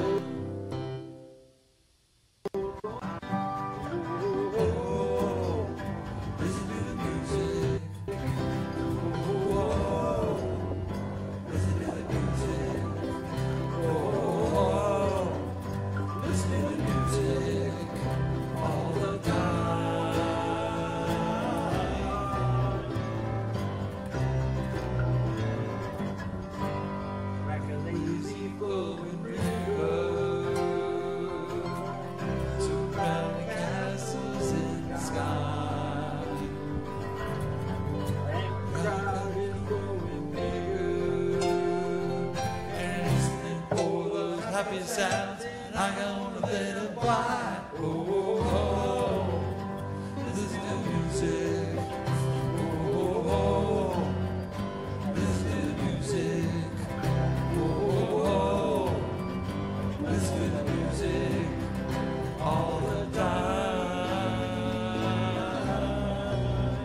Oh, listen to the music. Oh, listen to the music. Oh, listen to the music all the time. Like a lazy flowing river, surrounding castles in the sky. And the crowd is growing bigger, and listening for those happy sounds, I'm gonna let it fly. Oh, oh, oh, listen to the music. Oh, oh, oh, listen to the music. Oh, oh, oh, listen to the music all the time.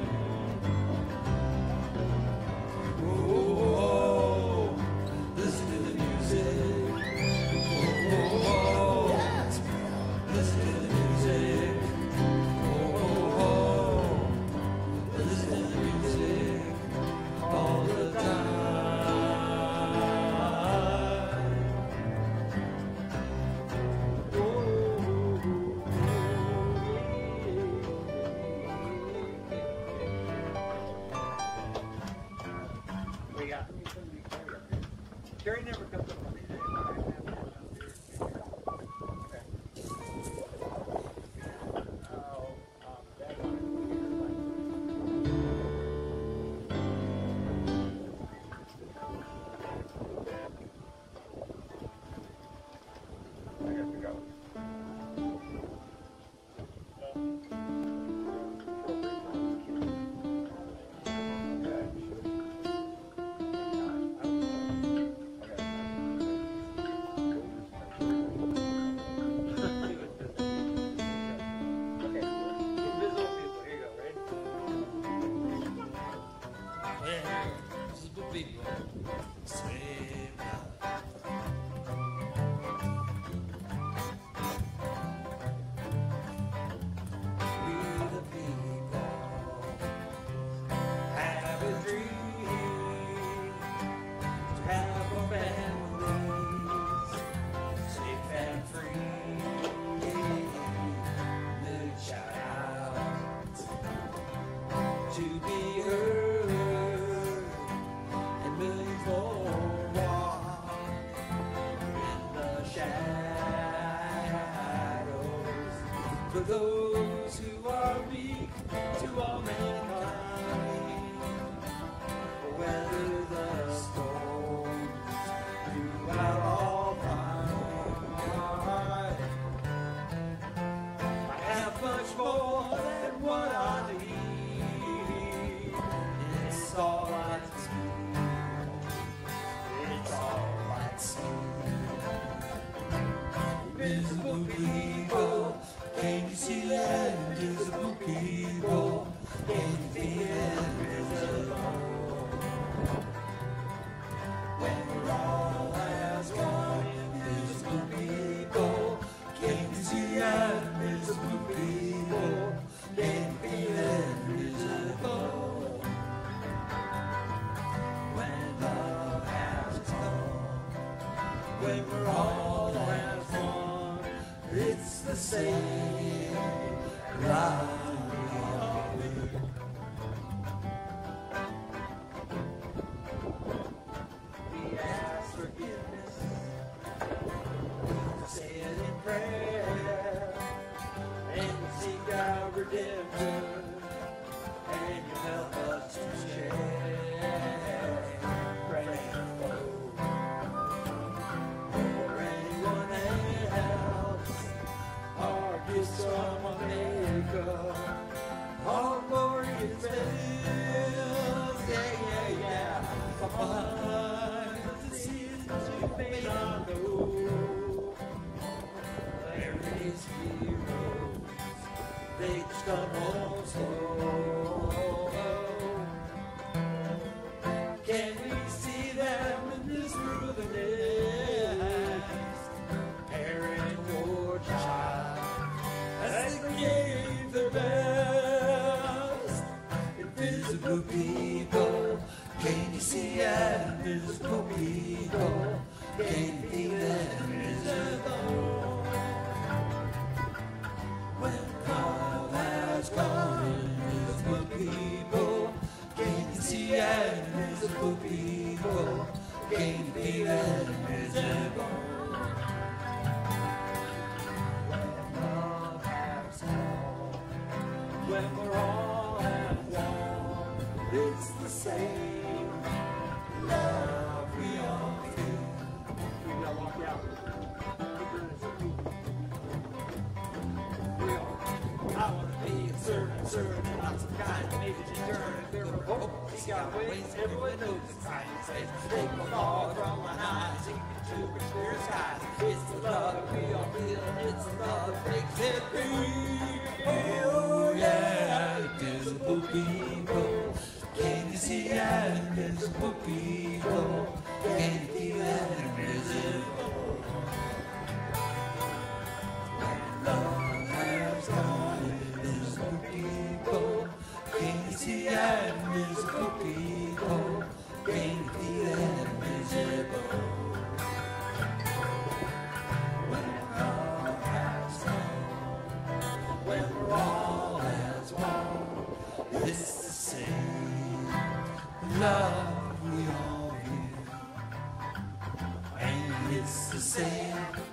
Oh, oh, oh, listen to the music. Oh, oh, oh, listen to the music. Oh, oh, oh, for those who are weak, to all mankind. Weather the storms throughout all time. I have much more than what I need. It's all I see. It's all I see. Invisible people, can you see that? Invisible people, can you feel it? Invisible. When we're all as one, invisible people, can you see that? Invisible people, can you feel it? Invisible. When love has come, when we're all as one, it's the same life we all live. We ask forgiveness, say it in prayer, and we seek our redemption, and you help us to share. Pray for anyone else, our gifts from a maker, our glory is His. Yeah, yeah, yeah. Behind the decisions you made, I know there is heroes. They just come on slow. Can we see them in this wilderness? Parent or child, as they gave their best. Invisible people, can you see that? Invisible people, can you feel that? Invisible. When love has come, invisible people, can you see that? Invisible people, can you feel that? Invisible. When love has come, when we're all at one, it's the same love we all feel. We gotta walk out. I want to be a servant, servant, not some kind of major deterrent. There are hope, he got ways, everyone knows the kindness face. Take the fall from my eyes, sink into the clear skies. It's the love we all feel, it's the love that makes it real. Oh yeah, invisible people, can you see that? Invisible people, can you feel that? Invisible. When love has gone, invisible people, can you see that? Invisible people, can you feel that? Invisible. When love has gone, when we're all as one, it's the same love we all feel, and it's the same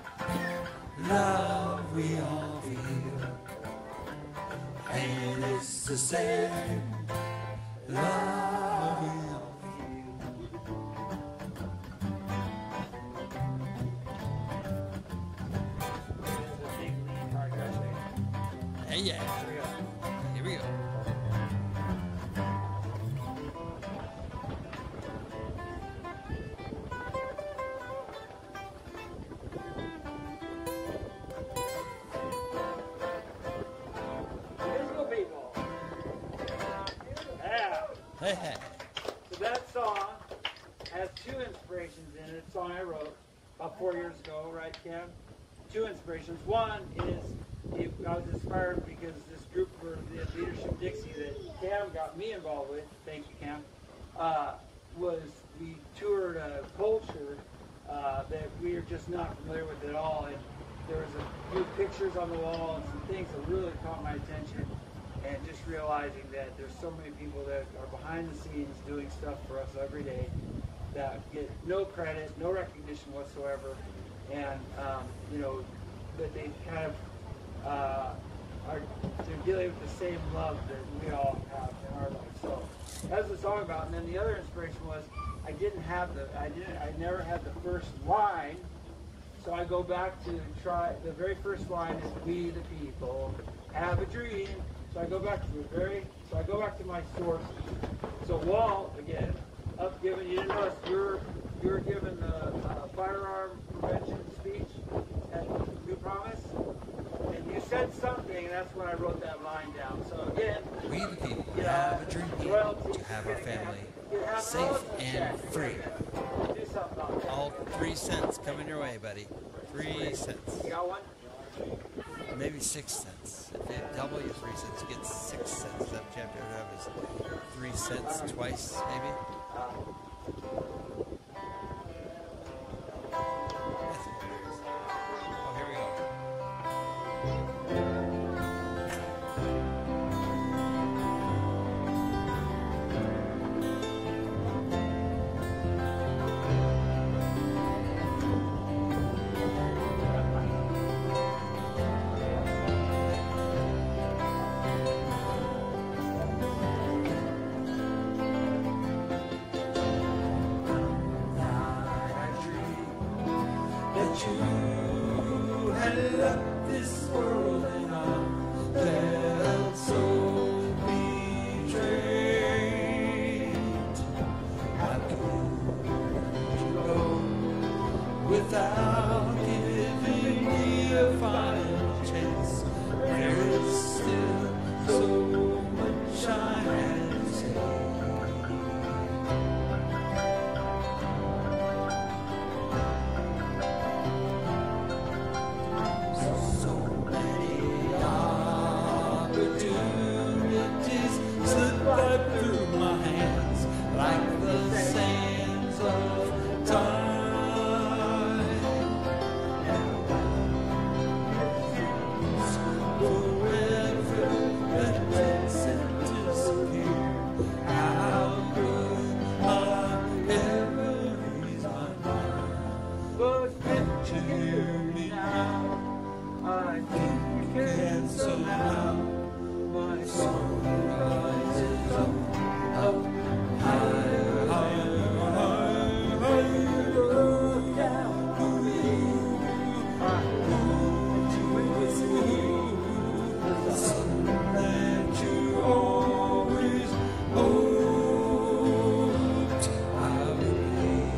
love we all feel, and it's the same love we all feel. Hey, yeah. Here we go. Invisible people. Yeah. Hey, hey. So that song has two inspirations in it. It's a song I wrote about four years ago, right, Cam? Two inspirations. One is it, I was inspired because this group for the Leadership Dixie that Cam got me involved with, thank you, Cam, uh, was we toured a culture uh, that we are just not familiar with at all. And there was a few pictures on the wall and some things that really caught my attention. And just realizing that there's so many people that are behind the scenes doing stuff for us every day that get no credit, no recognition whatsoever, and um, you know that they kind of uh, are they're dealing with the same love that we all have in our life. So that's the song about. And then the other inspiration was I didn't have the I didn't I never had the first line. So I go back to try the very first line is we the people have a dream. So I go back to the very so I go back to my source. So Walt again up giving you didn't notice you're you're given the uh, firearm prevention speech at New Promise. And you said something, and that's when I wrote that line down. So again, We the people you know, have a dream royalty, to have you're our gonna family you have safe all of the and check. free. Do something about that. All three cents coming your way, buddy. Three cents. You got one? Maybe six cents. If you double your three cents, you get six cents. Is that what you have to have is three cents twice, maybe? Oh, here we go. That you had left this world and I felt so betrayed. How could you go without giving me a final chance? There is still so much I had to say. Like the sands of time, forever that doesn't disappear. How could I ever ease my mind? But Picture me now, I think we can somehow. My soul rises up, up. Higher, higher, higher, higher, down to you, to you, the sun that you always hoped I would be.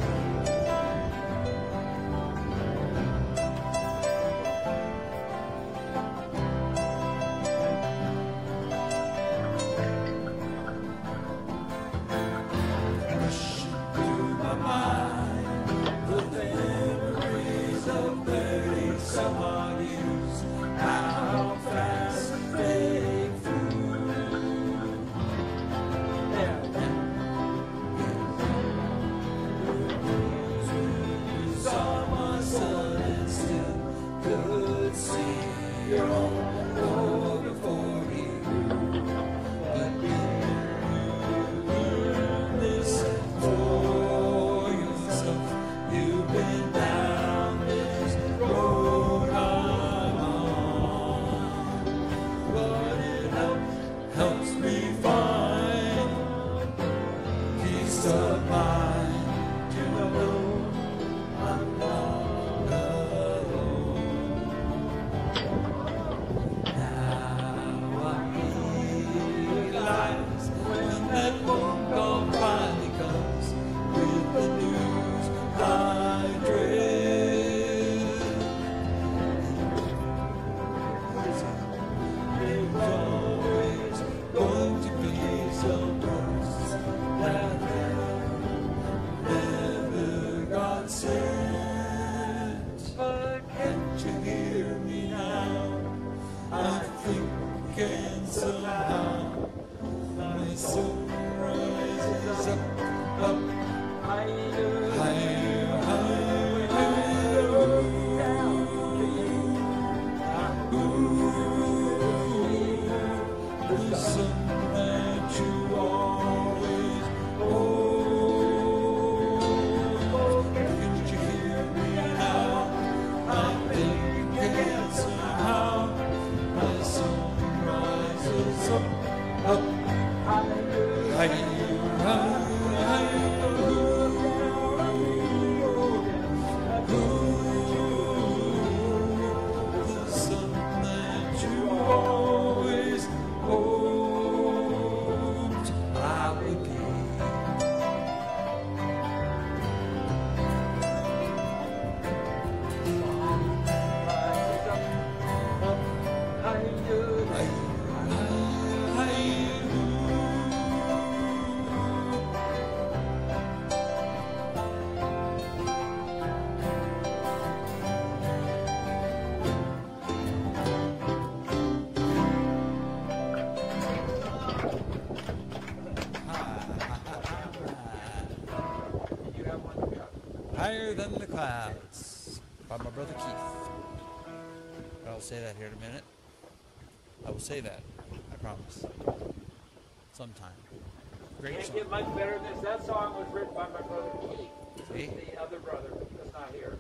Than the Clouds by my brother Keith. I'll say that here in a minute. I will say that. I promise. Sometime. Great Can't song. get much better than this. That song was written by my brother Keith. See? The other brother that's not here.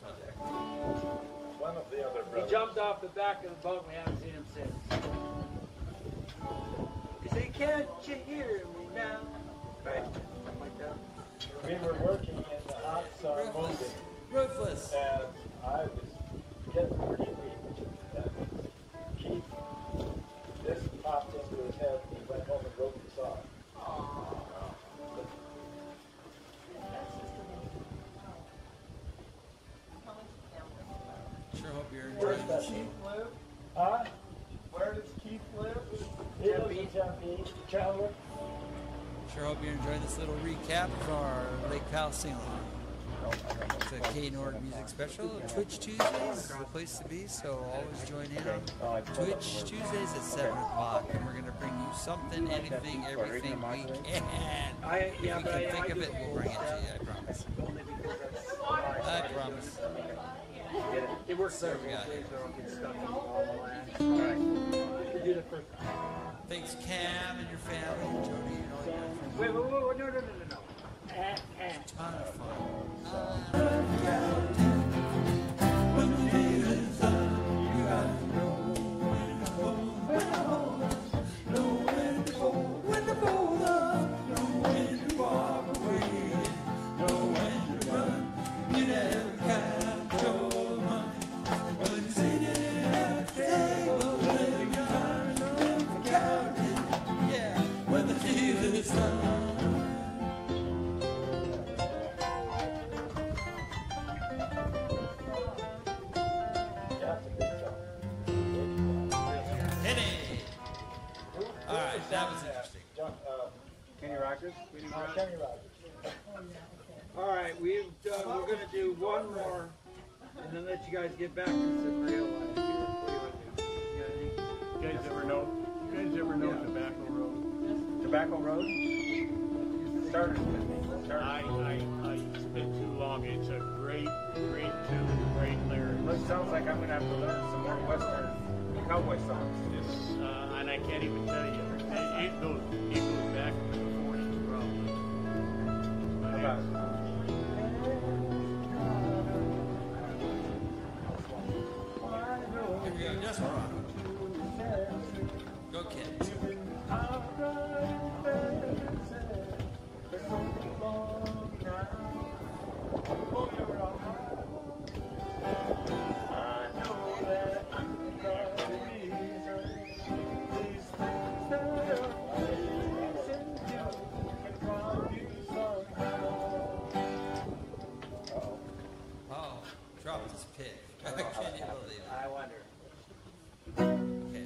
One of the other He brothers. jumped off the back of the boat and we haven't seen him since. He said, can't you hear me now? Right? Something like that. We were working in the hot sun Ruthless. moving, Ruthless. and I was getting pretty weak. And Keith, this popped into his head, and he went home and wrote the song. Sure hope you're Where enjoying does this. Keith live? Huh? Where does Keith live? He lives in Tempe, Chandler. Sure hope you're enjoying this little recap for our Lake Powell Singalong. It's a K Nord music special. Twitch Tuesdays is the place to be, so always join in on Twitch Tuesdays at seven o'clock. And we're going to bring you something, anything, everything we can. I, yeah, If we but I, can think I of do it, we'll bring it to you, I promise. only because that's I promise. it works better we got both ways, here? or I'll get stuck in the land. Alright. You do the first time. Thanks, Cam and your family, and Jody, and all your friends. Wait, wait, wait, wait, no, no, no, no, no. Ah, ah. Ton of fun. Hit it! Alright, that was interesting. John, uh, Kenny Rogers? uh, Kenny Rogers. All right, we've done, we're going to do one more, and then let you guys get back to some real life here. What do you want to do? You got anything? You guys ever know? You guys ever know Yeah. Tobacco Road? Tobacco Road? Starters with me. I, I, I spent too long. It's a great, great tune, great lyrics. It sounds like I'm going to have to learn some more Western cowboy songs. It's, uh, and I can't even tell you. It, it goes, it goes back to the forties probably. But How about it's- Here we go, Desperado. Go, kids. Oh, dropped his pick. Can you believe it? I wonder. Okay.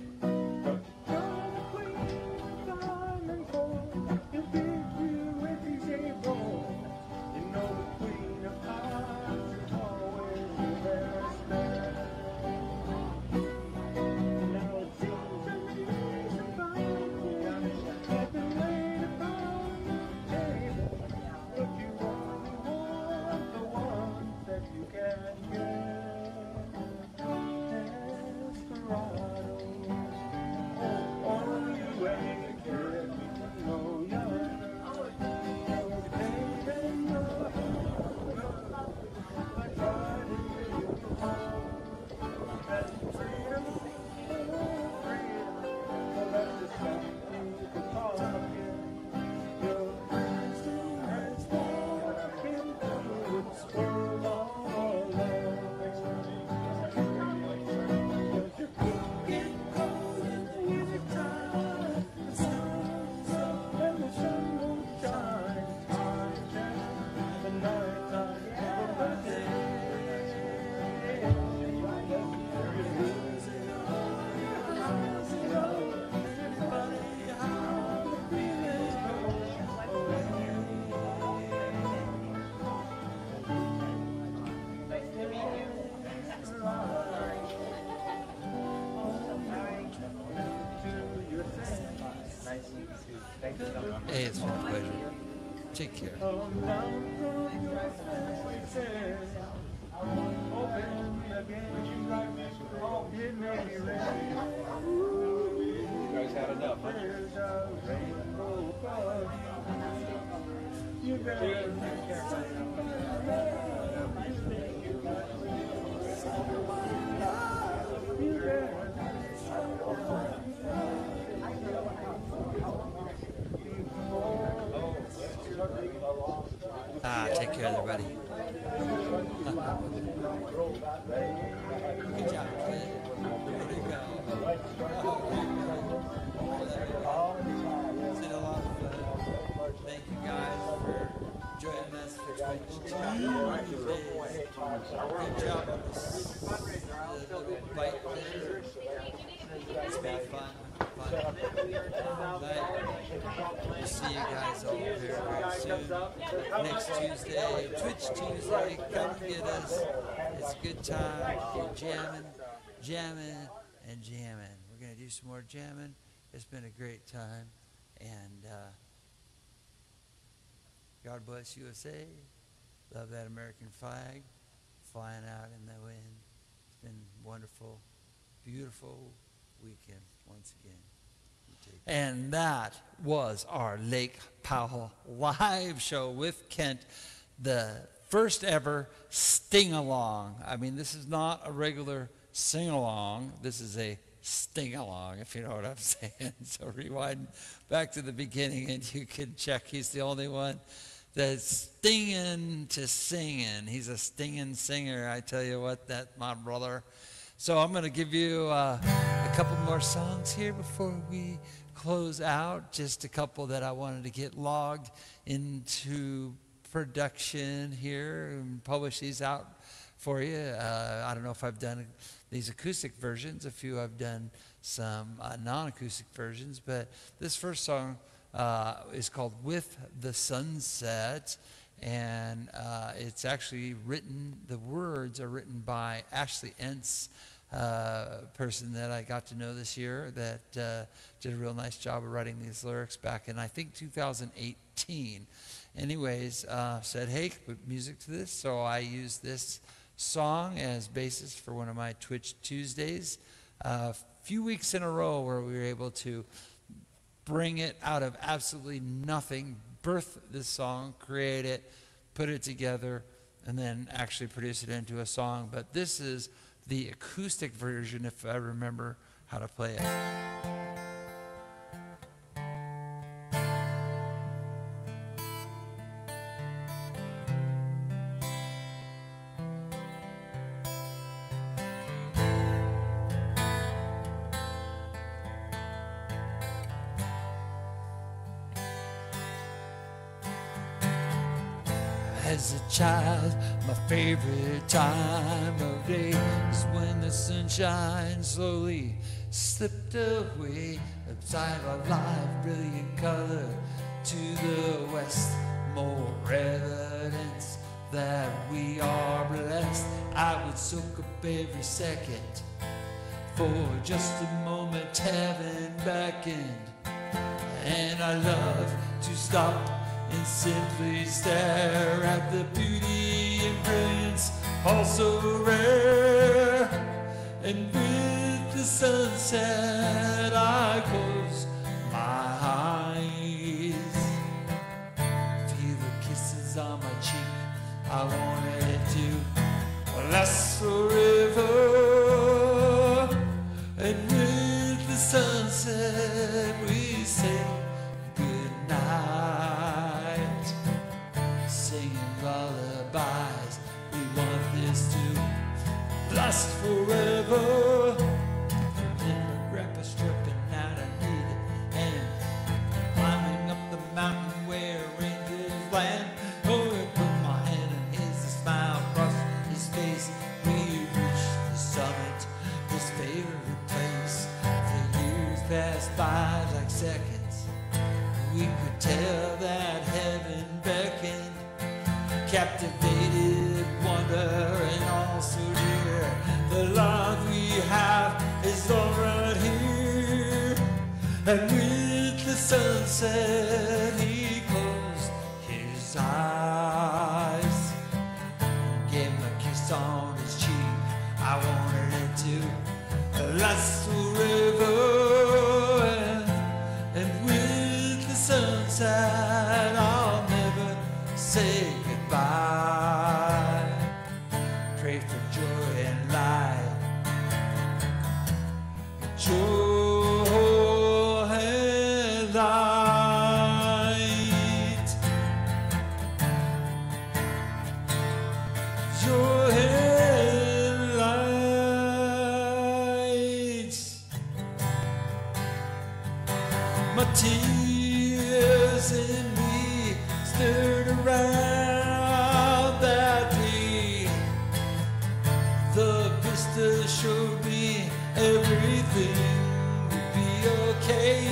Hey, it's been a pleasure. Take care. said, open again. Oh, it may be ready. You guys had enough, huh? There's a rainbow above you. You better take care of you better. Ah, take care, everybody. Good job, kid. Way to go. It's been a lot of fun. Thank you guys for joining us for Twitch Tuesdays. Good job on this little bite there. It's been fun. Fun. Night. We'll see you guys all very, very soon. Next Tuesday, Twitch Tuesday, come and get us. It's a good time. We're jamming, jamming, and jamming. We're going to do some more jamming. It's been a great time. And uh, God bless U S A. Love that American flag flying out in the wind. It's been wonderful, beautiful weekend once again. And that was our Lake Powell live show with Kent, the first ever sing-along. I mean, this is not a regular sing-along. This is a sting-along, if you know what I'm saying. So rewind back to the beginning and you can check. He's the only one that's stinging to singing. He's a stinging singer. I tell you what, that's my brother. So I'm going to give you uh, a couple more songs here before we close out. Just a couple that I wanted to get logged into production here and publish these out for you. Uh, I don't know if I've done these acoustic versions. A few I've done some uh, non-acoustic versions. But this first song uh, is called With the Sunset. And uh, it's actually written, the words are written by Ashley Entz, a uh, person that I got to know this year that uh, did a real nice job of writing these lyrics back in, I think, two thousand eighteen. Anyways, uh, said, hey, put music to this. So I used this song as basis for one of my Twitch Tuesdays. A uh, few weeks in a row where we were able to bring it out of absolutely nothing, birth this song, create it, put it together, and then actually produce it into a song. But this is the acoustic version, if I remember how to play it. As a child, my favorite time of day is when the sunshine slowly slipped away. Outside our life, brilliant color to the west, more evidence that we are blessed. I would soak up every second for just a moment, heaven beckoned, and I love to stop and simply stare at the beauty and brilliance, also rare. And with the sunset, I close my eyes, feel the kisses on my cheek. I want it to last forever. And with the sunset, we say good night, singing lullabies. We want this to last forever. Then my grandpa's stripping out a need and climbing up the mountain where rangers land. Oh, I put my hand in his, a smile across his face. We reached the summit, his favorite place. The years passed by like seconds. We could tell that heaven beckoned, captivated wonder, and also dear. The love we have is all right here. And with the sunset, he closed his eyes. to Lasso River, and, and with the sunset I'll never say goodbye. Pray for joy and light, joy and light, joy and light. My tears in me stirred around that day. The vista showed me everything would be okay.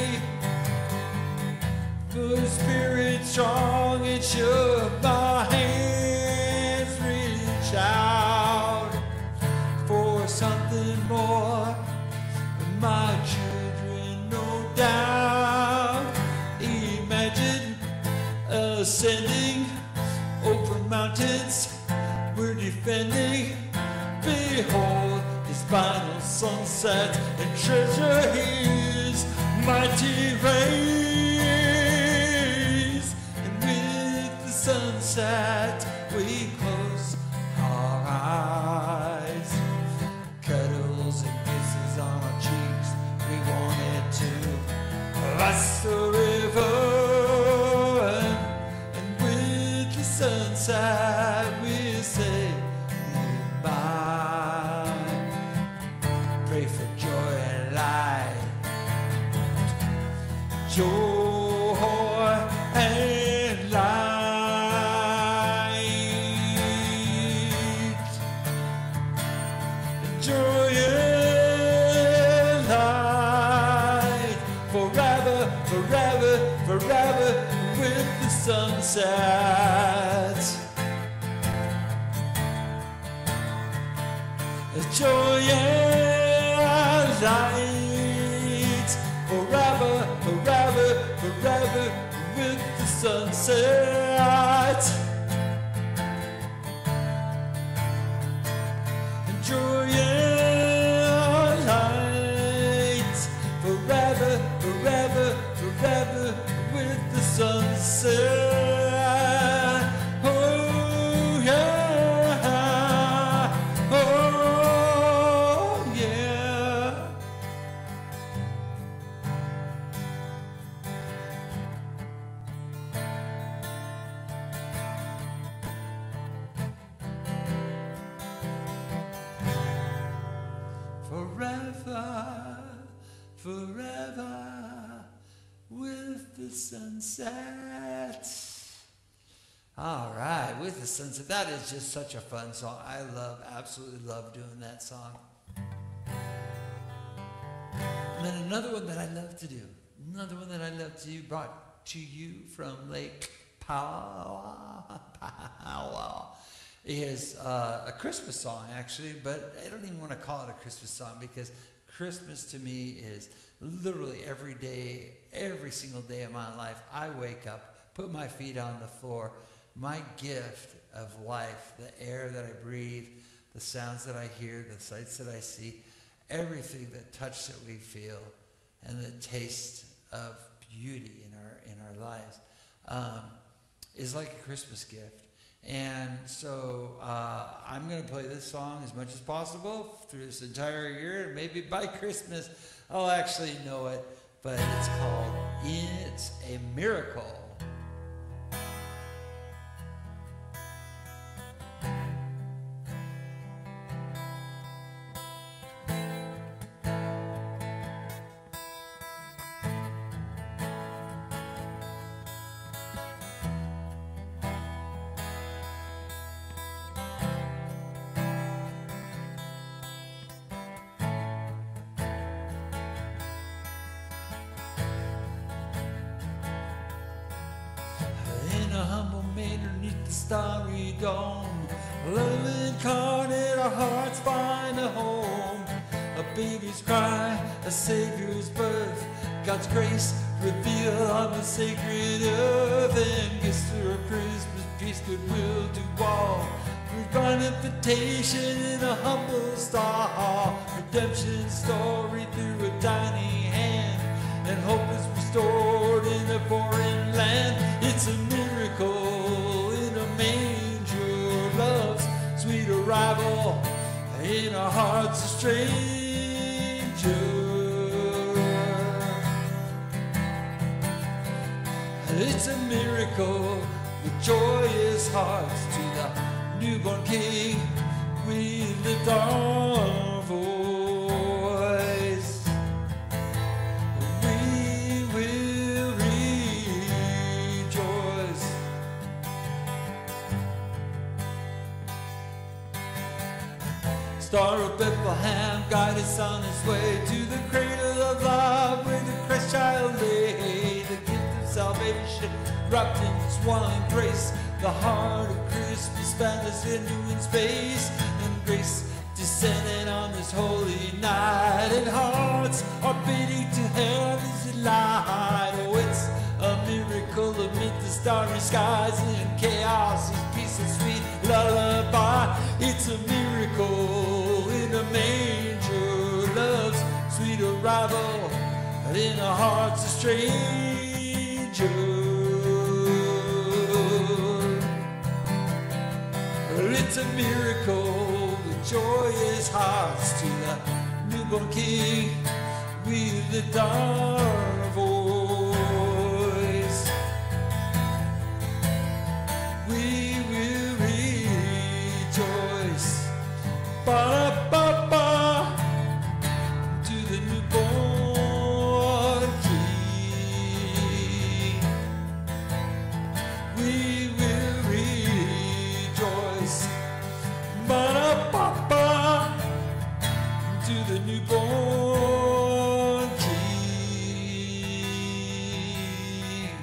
The spirit strong and shook my hands, reach out for something more. My children, no doubt, imagine ascending over mountains we're defending. Behold his final sunset and treasure his mighty rays. And with the sunset we close our eyes. Cuddles and kisses on our cheeks, we wanted to cross the river. And, and with the sunset we say goodbye. Pray for joy and light, joy and light, joy and light, forever, forever, forever with the sunset. Joy and light, forever, forever, forever with the sunset. Joy and light, forever, forever, forever with the sunset. Forever, forever with the sunset. All right, with the sunset. That is just such a fun song. I love, absolutely love doing that song. And then another one that I love to do, another one that I love to do, brought to you from Lake Powell, Powell, is uh, a Christmas song, actually, but I don't even want to call it a Christmas song because Christmas to me is literally every day, every single day of my life. I wake up, put my feet on the floor, my gift of life, the air that I breathe, the sounds that I hear, the sights that I see, everything, the touch that we feel, and the taste of beauty in our in our lives um, is like a Christmas gift. And so uh, I'm going to play this song as much as possible through this entire year. Maybe by Christmas I'll actually know it, but it's called It's a Miracle. A humble maiden beneath the starry dome, love incarnate, our hearts find a home. A baby's cry, a savior's birth, God's grace revealed on the sacred earth, and gifts for Christmas, peace, goodwill to all. We find invitation in a humble star, redemption story through a tiny hand, and hope is restored in a foreign land. It's a miracle in a manger, love's sweet arrival in our hearts a stranger. It's a miracle with joyous hearts to the newborn King. We lift our voice. We will rejoice. Star of Bethlehem, guide us on his way to the cradle of love where the Christ child lay. The gift of salvation wrapped in swan grace. The heart of Christmas found us into in space, and grace descended on this holy night, and hearts are beating to heaven's delight. Oh, it's a miracle amid the starry skies, and chaos is peace and sweet lullaby. It's a miracle in a manger, love's sweet arrival in our hearts a stranger. It's a miracle with joyous hearts to the newborn King. We lift our voice. We will rejoice. Ba-da-ba-ba, to the newborn King. We will rejoice. Ba-da-ba-ba, to the newborn King.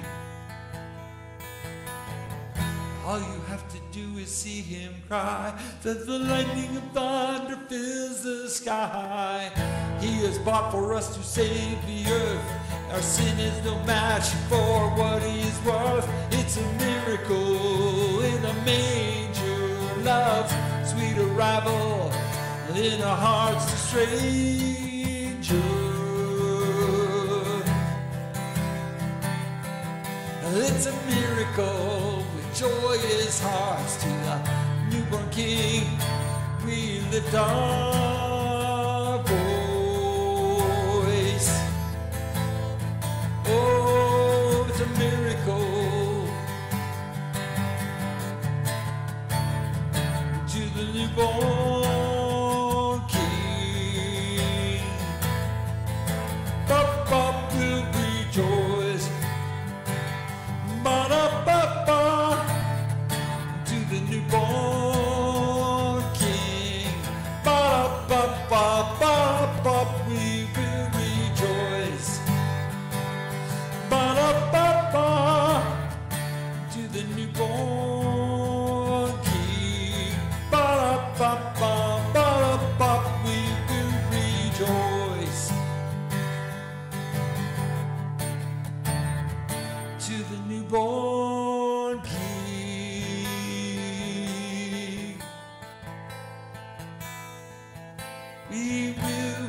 All you have to do is see him cry, that the lightning of thunder fills the sky. He has bought for us to save the earth. Our sin is no match for what he is worth. It's a miracle in a manger, love's sweet arrival in our hearts a stranger. It's a miracle with joyous hearts to the newborn King. We lift our voice. Oh, it's a miracle to the newborn King. Ba-ba will rejoice. Ba-da-ba-ba, to the newborn King. Ba-da-ba-ba-ba-ba, we will rejoice. Ba-da-ba-ba, to the newborn King. Ba-da-ba-ba-ba-ba, we will rejoice. To the newborn King. We will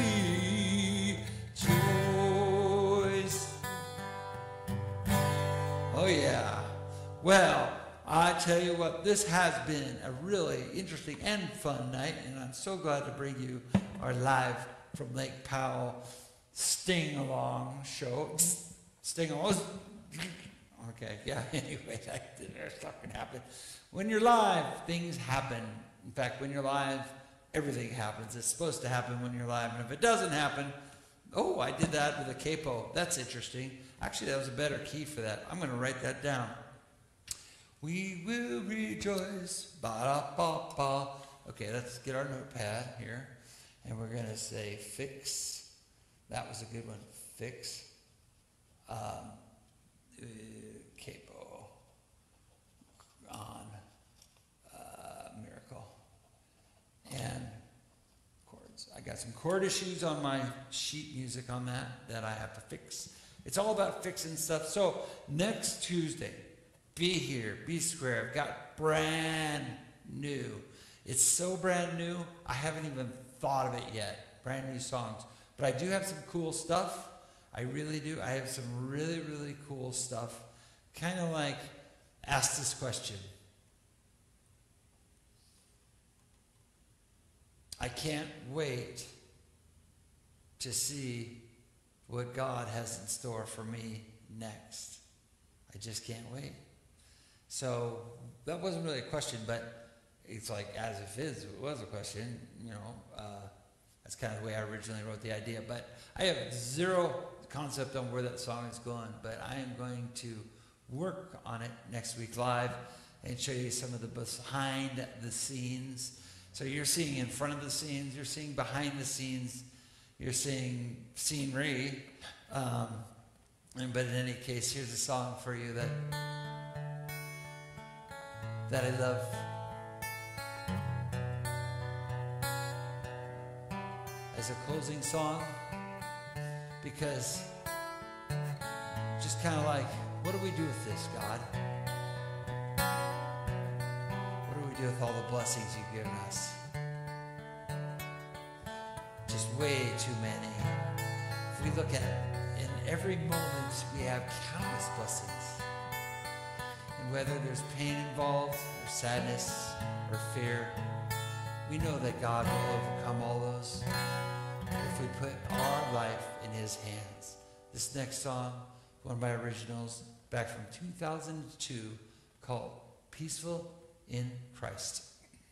rejoice. Oh yeah. Well, I tell you what, this has been a really interesting and fun night, and I'm so glad to bring you our live from Lake Powell Singalong show. Singalong. Okay, yeah, anyway, that stuff can happen. When you're live, things happen. In fact, when you're live, everything happens. It's supposed to happen when you're live, and if it doesn't happen, oh, I did that with a capo. That's interesting. Actually, that was a better key for that. I'm going to write that down. We will rejoice. Ba-da-ba-ba. Okay, let's get our notepad here, and we're going to say fix. That was a good one. Fix. Um, uh, capo on uh, miracle and chords. I got some chord issues on my sheet music on that that I have to fix. It's all about fixing stuff. So next Tuesday, be here, be square. I've got brand new. It's so brand new, I haven't even thought of it yet. Brand new songs. But I do have some cool stuff. I really do. I have some really, really cool stuff. Kind of like, ask this question. I can't wait to see what God has in store for me next. I just can't wait. So that wasn't really a question, but it's like as if it is, it was a question, you know. Uh, that's kind of the way I originally wrote the idea. But I have zero concept on where that song is going, but I am going to work on it next week live and show you some of the behind the scenes. So you're seeing in front of the scenes, you're seeing behind the scenes, you're seeing scenery. Um, and, but in any case, here's a song for you that that I love. As a closing song, because just kind of like, what do we do with this, God? What do we do with all the blessings you've given us? Just way too many. If we look at in every moment, we have countless blessings. And whether there's pain involved, or sadness, or fear, we know that God will overcome all those if we put our life in His hands. This next song, one of my originals, back from two thousand two, called Peaceful in Christ.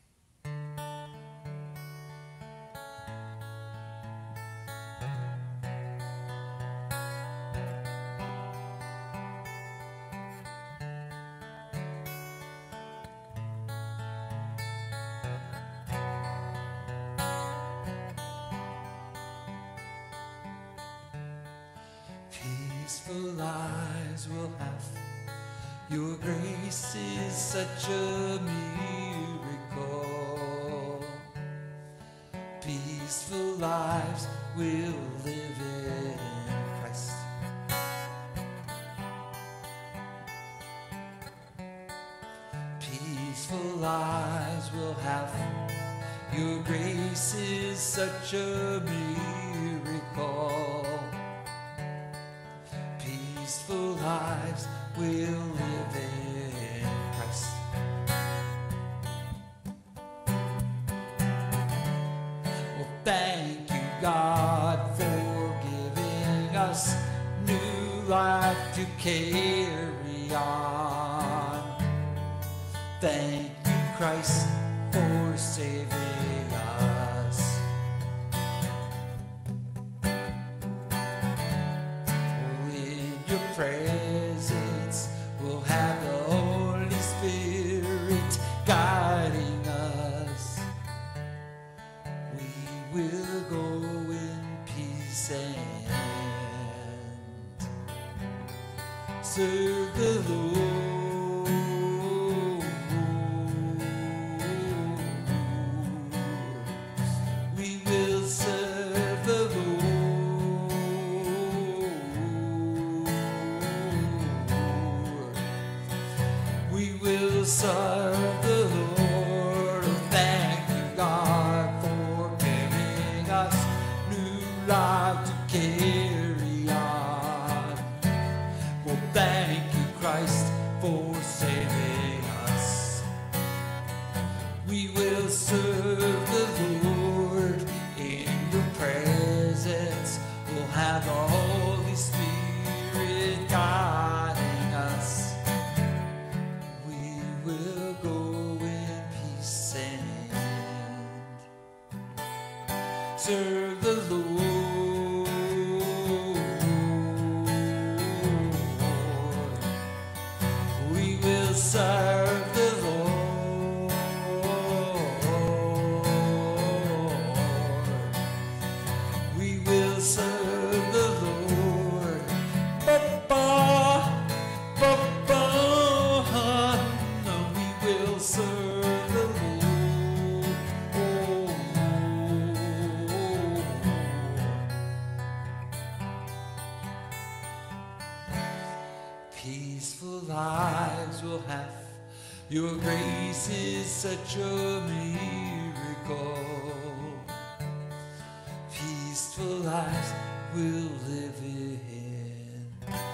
Peaceful lives we'll have. Your grace is such a miracle. Peaceful lives we'll live in Christ. Peaceful lives we'll have. Your grace is such a miracle. Peaceful lives we'll live in Christ. Well, thank you, God, for giving us new life to carry on. Thank you, Christ, for saving us. Presence, we'll have the Holy Spirit guiding us. We will go in peace and serve the Lord. We will serve the Lord. Serve the Lord. Oh, thank you, God, for giving us new life to carry on. Well, thank you, Christ, for saving us. We will serve the Lord in your presence. We'll have the Holy Spirit guiding us. We'll go in peace and serve the Lord. We will serve the Lord. We will serve the Lord. Ba-ba, ba-ba. Serve the Lord. Oh. Peaceful lives we'll have. Your grace is such a miracle. Peaceful lives we'll live in,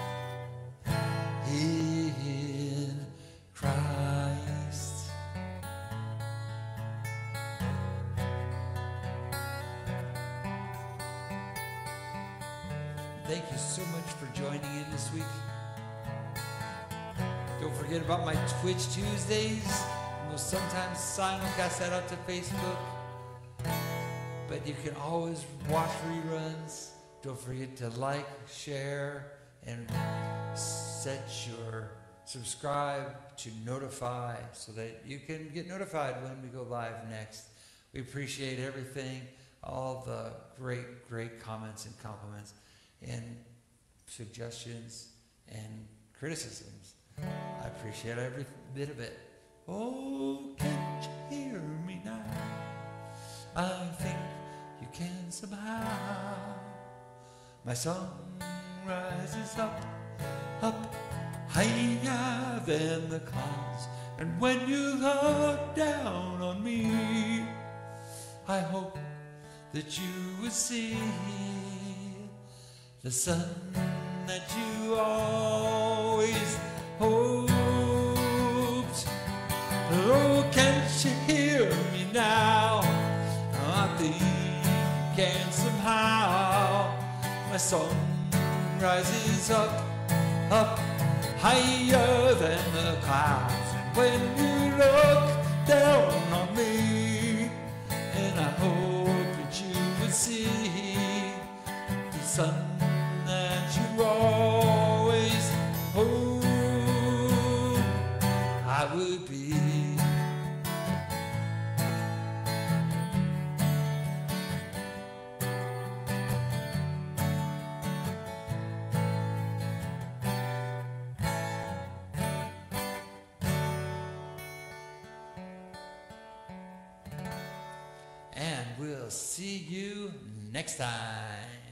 in Christ. Thank you so much for joining in this week. Don't forget about my Twitch Tuesdays. We'll sometimes simulcast that out to Facebook. But you can always watch reruns. Don't forget to like, share, and set your subscribe to notify so that you can get notified when we go live next. We appreciate everything, all the great, great comments and compliments and suggestions and criticisms. I appreciate every bit of it. Oh, can't you hear me now? I think you can somehow. My song rises up, up, higher than the clouds. And when you look down on me, I hope that you will see the sun that you always hoped. Oh, can't you hear me now? I think you can somehow. My song rises up, up, higher than the clouds. And when you look down on me, and I hope that you will see the sun that you always hope I would be. And we'll see you next time.